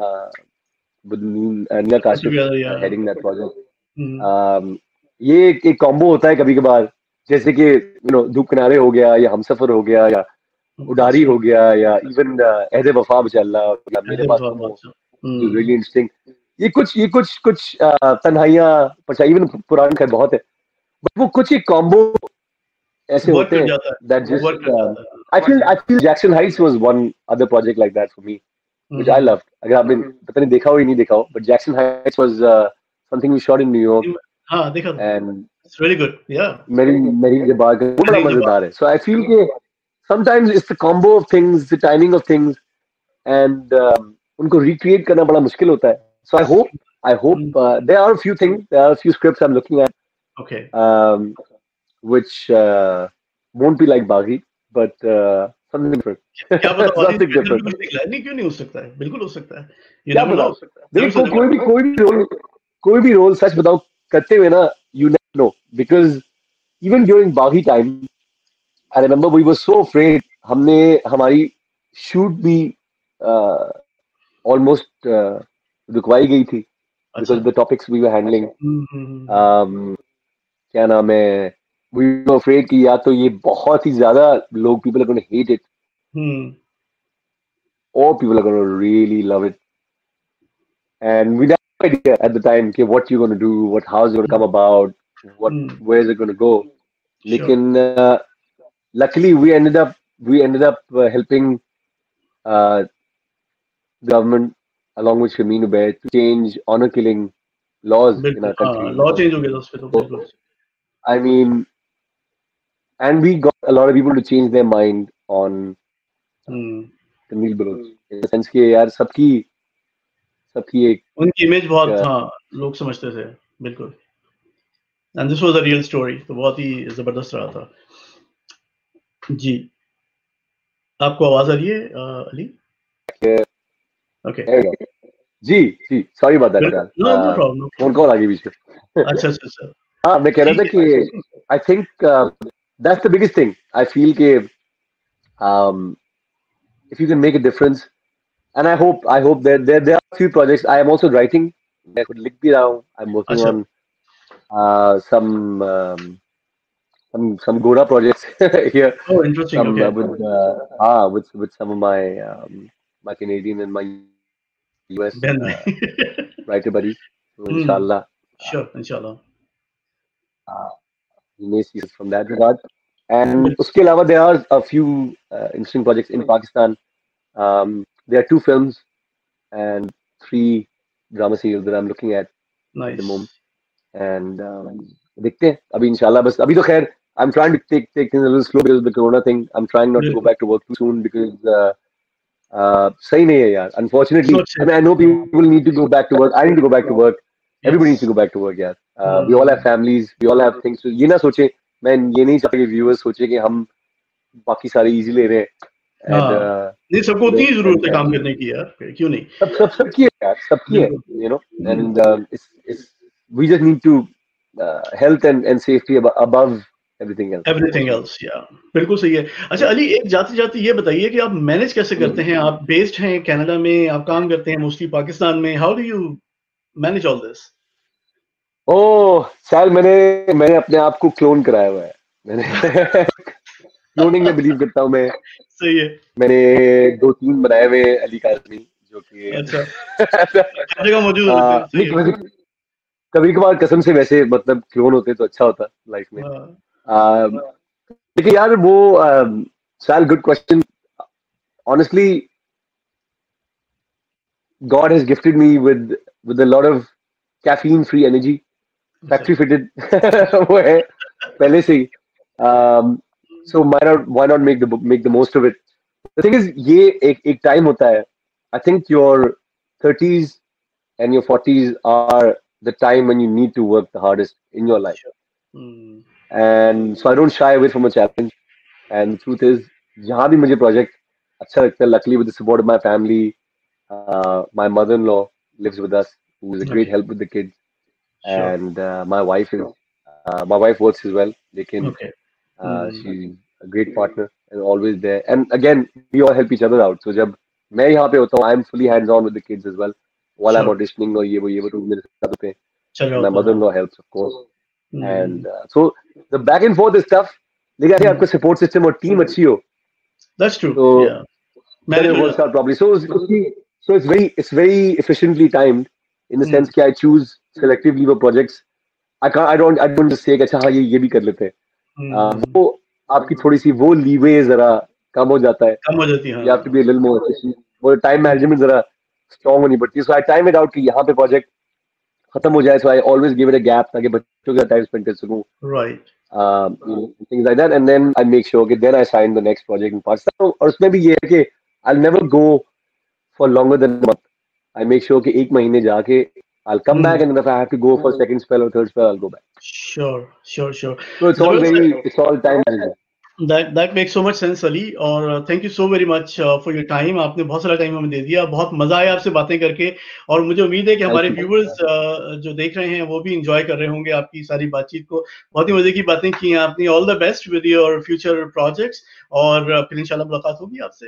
Speaker 2: with Neela Kashif
Speaker 1: Together, yeah.
Speaker 2: heading that project.
Speaker 1: Hmm.
Speaker 2: um, ये एक एक कॉम्बो होता है कभी कभार, जैसे कि यू नो धूप किनारे हो गया या हमसफर हो गया या उडारी हो गया या इवन अहद वफा बचल्ला या मेरे पास तुम हो, really interesting. ये कुछ ये कुछ कुछ तन्हाइयां परछाई, इवन पुरानी खैर बहुत है, बट वो कुछ एक कॉम्बो ऐसे होते हैं that just uh, I feel I feel Jackson Heights was one other project like that for me, which I loved. अगर आपने पता नहीं देखा हो या नहीं देखा हो, but Jackson Heights was uh, something we shot in New York.
Speaker 1: हाँ देखा था. And it's really good. Yeah. मेरी
Speaker 2: मेरी जबान का बड़ा मजेदार है. So I feel कि sometimes it's the combo of things, the timing of things, and um, उनको recreate करना बड़ा मुश्किल होता है. So I hope I hope uh, there are a few things, there are a few scripts I'm looking at.
Speaker 1: Okay.
Speaker 2: Um, which uh, won't be like Baghi, but uh, something different.
Speaker 1: something different. नहीं क्यों नहीं हो सकता है? बिल्कुल हो सकता है.
Speaker 2: क्या बताओ? देखो कोई भी कोई भी रोल कोई भी रोल सच बताओ करते हुए ना, you never know, because even during Baghi time, I remember we were so afraid. हमने हमारी shoot भी uh, almost uh, रुकवाई गई थी because of the topics we were handling. um, क्या नाम है, we were afraid कि या तो ये बहुत ही ज्यादा लोग people are going to hate it,
Speaker 1: hmm.
Speaker 2: or people are going to really love it, and we had no idea at the time कि what you're going to do, what how it's going to come about, what hmm. where is it going to go. Sure. लेकिन uh, luckily we ended up we ended up uh, helping uh, the government along with Shameen Ubaid to change honor killing laws in our country.
Speaker 1: हाँ, law change हो गया था उस पे तो.
Speaker 2: I mean, and we got a lot of people to change their mind on Tamil Baloch. In the sense कि यार सबकी सबकी एक
Speaker 1: उनकी इमेज बहुत हाँ लोग समझते थे बिल्कुल. And this was a real story. तो बहुत ही जबरदस्त रहा था. जी. आपको आवाज आ रही है अली?
Speaker 2: Okay. जी जी sorry about that.
Speaker 1: No no problem.
Speaker 2: Phone call आ गई बीच में.
Speaker 1: अच्छा अच्छा अच्छा.
Speaker 2: हाँ मैं कह रहा था कि I think uh, that's the biggest thing. I feel कि um, if you can make a difference, and I hope I hope that there there are a few projects. I am also writing. मैं खुद लिख भी रहा हूँ. I'm working
Speaker 1: अच्छा.
Speaker 2: on uh, some um, some some Goda projects here.
Speaker 1: Oh, interesting.
Speaker 2: Some,
Speaker 1: okay.
Speaker 2: Uh, with uh, ah with with some of my um, my Canadian and my U S uh, writer buddies. So
Speaker 1: Hmm.
Speaker 2: inshallah.
Speaker 1: Sure, inshallah.
Speaker 2: Uh, you may see it from that regard. And uske alawa, there are a few uh, interesting projects in Pakistan. Um, there are two films and three drama serials that I'm looking at
Speaker 1: Nice.
Speaker 2: at the moment. And um, देखते हैं अभी इंशाल्लाह. बस अभी तो खैर I'm trying to take take things a little slow because of the corona thing. I'm trying not to go back to work too soon because uh, uh, सही नहीं है यार. Unfortunately, I mean I know people need to go back to work. I need to go back to work. Everybody needs to go back to work, यार. Uh, we all have families. We all have things. ये ना सोचे, मैं ये नहीं चाहता कि viewers सोचे कि हम बाकी सारे easy ले रहे हैं. And, uh,
Speaker 1: नहीं सबको उतनी जरूरत है काम करने की यार, क्यों नहीं?
Speaker 2: सब सब सबकी है यार, सबकी है, you know. And uh, it's it's we just need to uh, health and and safety above everything else.
Speaker 1: Everything else, yeah. बिल्कुल सही है. अच्छा अली, एक जाते जाते ये बताइए कि आप मैनेज कैसे करते हैं? आप बेस्ड हैं कनाडा में, आप काम करते हैं मोस्टली पाकिस्तान में. How do you manage all this?
Speaker 2: Oh साल मैंने मैंने अपने आप को क्लोन कराया हुआ है. मैंने क्लोनिंग में बिलीव करता हूँ मैं.
Speaker 1: सही है.
Speaker 2: मैंने दो तीन बनाए हुए अली काज़मी जो
Speaker 1: अच्छा हर जगह मौजूद रहते हैं, सही है।
Speaker 2: कभी कभार कसम से वैसे मतलब क्लोन होते तो अच्छा होता लाइफ में।
Speaker 1: हाँ,
Speaker 2: लेकिन यार वो साल good question, honestly God has gifted me with with a lot of caffeine free energy,
Speaker 1: अच्छा
Speaker 2: factory fitted वो है पहले से ही। um, so why not why not make the make the most of it. The thing is ये एक एक time होता है, I think your thirties and your forties are the time when you need to work the hardest in your life,
Speaker 1: अच्छा हम्म,
Speaker 2: and so I don't shy away from a challenge. And the truth is जहाँ भी मुझे project अच्छा लगता है, luckily with the support of my family, uh, my mother-in-law lives with us, who is a great
Speaker 1: okay
Speaker 2: help with the kids,
Speaker 1: sure
Speaker 2: and uh, my wife is uh, my wife works as well. लेकिन
Speaker 1: okay
Speaker 2: uh,
Speaker 1: hmm,
Speaker 2: she's a great partner and always there. And again, we all help each other out. So जब मैं यहाँ पे होता हूँ, I'm fully hands-on with the kids as well while I'm
Speaker 1: sure
Speaker 2: auditioning और ये वो ये वो तो मेरे साथ होते हैं.
Speaker 1: चल रहा
Speaker 2: And my
Speaker 1: होता है हाँ
Speaker 2: mother-in-law helps, of course.
Speaker 1: Hmm,
Speaker 2: And uh, so the back and forth is tough. लेकिन अगर
Speaker 1: हम्म,
Speaker 2: आपका support system और team अच्छी हो,
Speaker 1: that's true
Speaker 2: तो
Speaker 1: yeah
Speaker 2: then
Speaker 1: मैनेज
Speaker 2: it
Speaker 1: हो
Speaker 2: works
Speaker 1: जाता
Speaker 2: out properly. So it's, so it's very it's very efficiently timed in the
Speaker 1: है हम्म,
Speaker 2: sense that I choose selectively for projects. I can't I don't I don't just say कि अच्छा हाँ ये ये भी कर लेते हैं. Uh,
Speaker 1: हम्म,
Speaker 2: वो आपकी थोड़ी सी वो लीवे जरा कम हो जाता है.
Speaker 1: कम हो जाती है
Speaker 2: You have to
Speaker 1: हाँ
Speaker 2: be a little more efficient. वो टाइम
Speaker 1: हम्म,
Speaker 2: मैनेजमेंट जरा स्ट्रॉन्ग होनी पड़ती है. So I time it out कि यहाँ पे प्रोजेक्ट खत्म हो जाए. So I always give it a gap ताकि बच्चों के साथ टाइम स्पेंड कर सकूँ.
Speaker 1: right
Speaker 2: Um, you know, things like that, and then I make sure okay, then I sign the next project in Pakistan. और उसमें भी ये है कि I'll never go for longer than a month. I make sure कि एक महीने जाके I'll come back,
Speaker 1: hmm,
Speaker 2: and then if I have to go for second spell or third spell, I'll go back.
Speaker 1: sure sure sure
Speaker 2: So it's all
Speaker 1: जबरदस्त
Speaker 2: very,
Speaker 1: है
Speaker 2: it's all time management.
Speaker 1: That that makes so much sense Ali और thank you so very much for your time आपने बहुत सारा time हमें दे दिया बहुत मजा आया आपसे बातें करके और मुझे उम्मीद है कि
Speaker 2: Thank
Speaker 1: हमारे
Speaker 2: you.
Speaker 1: व्यूवर्स जो देख रहे हैं वो भी इंजॉय कर रहे होंगे आपकी सारी बातचीत को बहुत ही मजे की बातें की हैं आपने all the best with your future projects और uh, फिर इंशाल्लाह मुलाकात होगी आपसे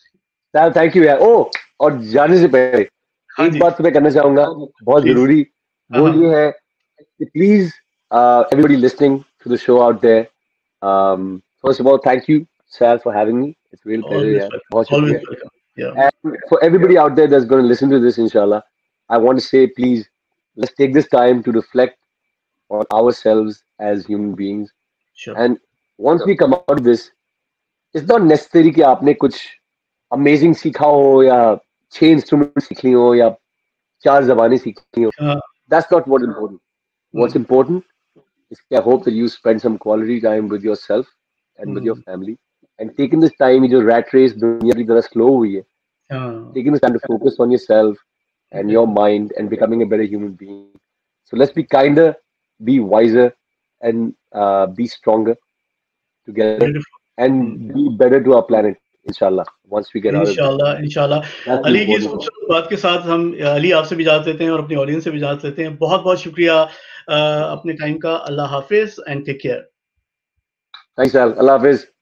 Speaker 2: Sal, thank you यार. Oh, और जाने से पहले
Speaker 1: हाँ
Speaker 2: एक
Speaker 1: जी
Speaker 2: बात तो मैं करना चाहूंगा बहुत
Speaker 1: प्लीज
Speaker 2: जरूरी.
Speaker 1: हाँ
Speaker 2: वो
Speaker 1: हाँ
Speaker 2: ये है कि please, uh, everybody listening to the show out there, um, first of all, thank you, Sal, for having me. It's a real pleasure
Speaker 1: always
Speaker 2: यार. बहुत
Speaker 1: वेलकम
Speaker 2: शुक्रिया.
Speaker 1: ऑलवेज वेलकम या
Speaker 2: And for everybody out there that's going to listen to this, inshallah, I want to say, please, let's take this time to reflect on ourselves as human beings.
Speaker 1: Sure
Speaker 2: And once we come out of this, it's not necessary कि आपने कुछ amazing सीखा हो या छह instruments सीख ली हो या चार ज़बानें सीखी हो.
Speaker 1: हाँ
Speaker 2: That's not what's important. What's
Speaker 1: hmm,
Speaker 2: important is I hope that you spend some quality time with yourself and with your
Speaker 1: hmm,
Speaker 2: family. And taking this time, ये जो rat race दुनिया की तरह slow हुई है,
Speaker 1: हाँ
Speaker 2: taking this time to focus on yourself and
Speaker 1: okay
Speaker 2: your mind and becoming a better human being. So let's be kinder, be wiser, and uh, be stronger together
Speaker 1: beautiful
Speaker 2: and be better to our planet, inshallah, once we get out of this.
Speaker 1: इंशाल्लाह इंशाल्लाह
Speaker 2: That's the
Speaker 1: Ali की इस
Speaker 2: important part.
Speaker 1: खूबसूरत बात के साथ हम अली आपसे भी इजाजत लेते हैं और अपनी ऑडियंस से भी इजाजत लेते हैं बहुत बहुत शुक्रिया अ, अपने टाइम का अल्लाह हाफिज and take care
Speaker 2: Thanks, Al. Allah Hafiz.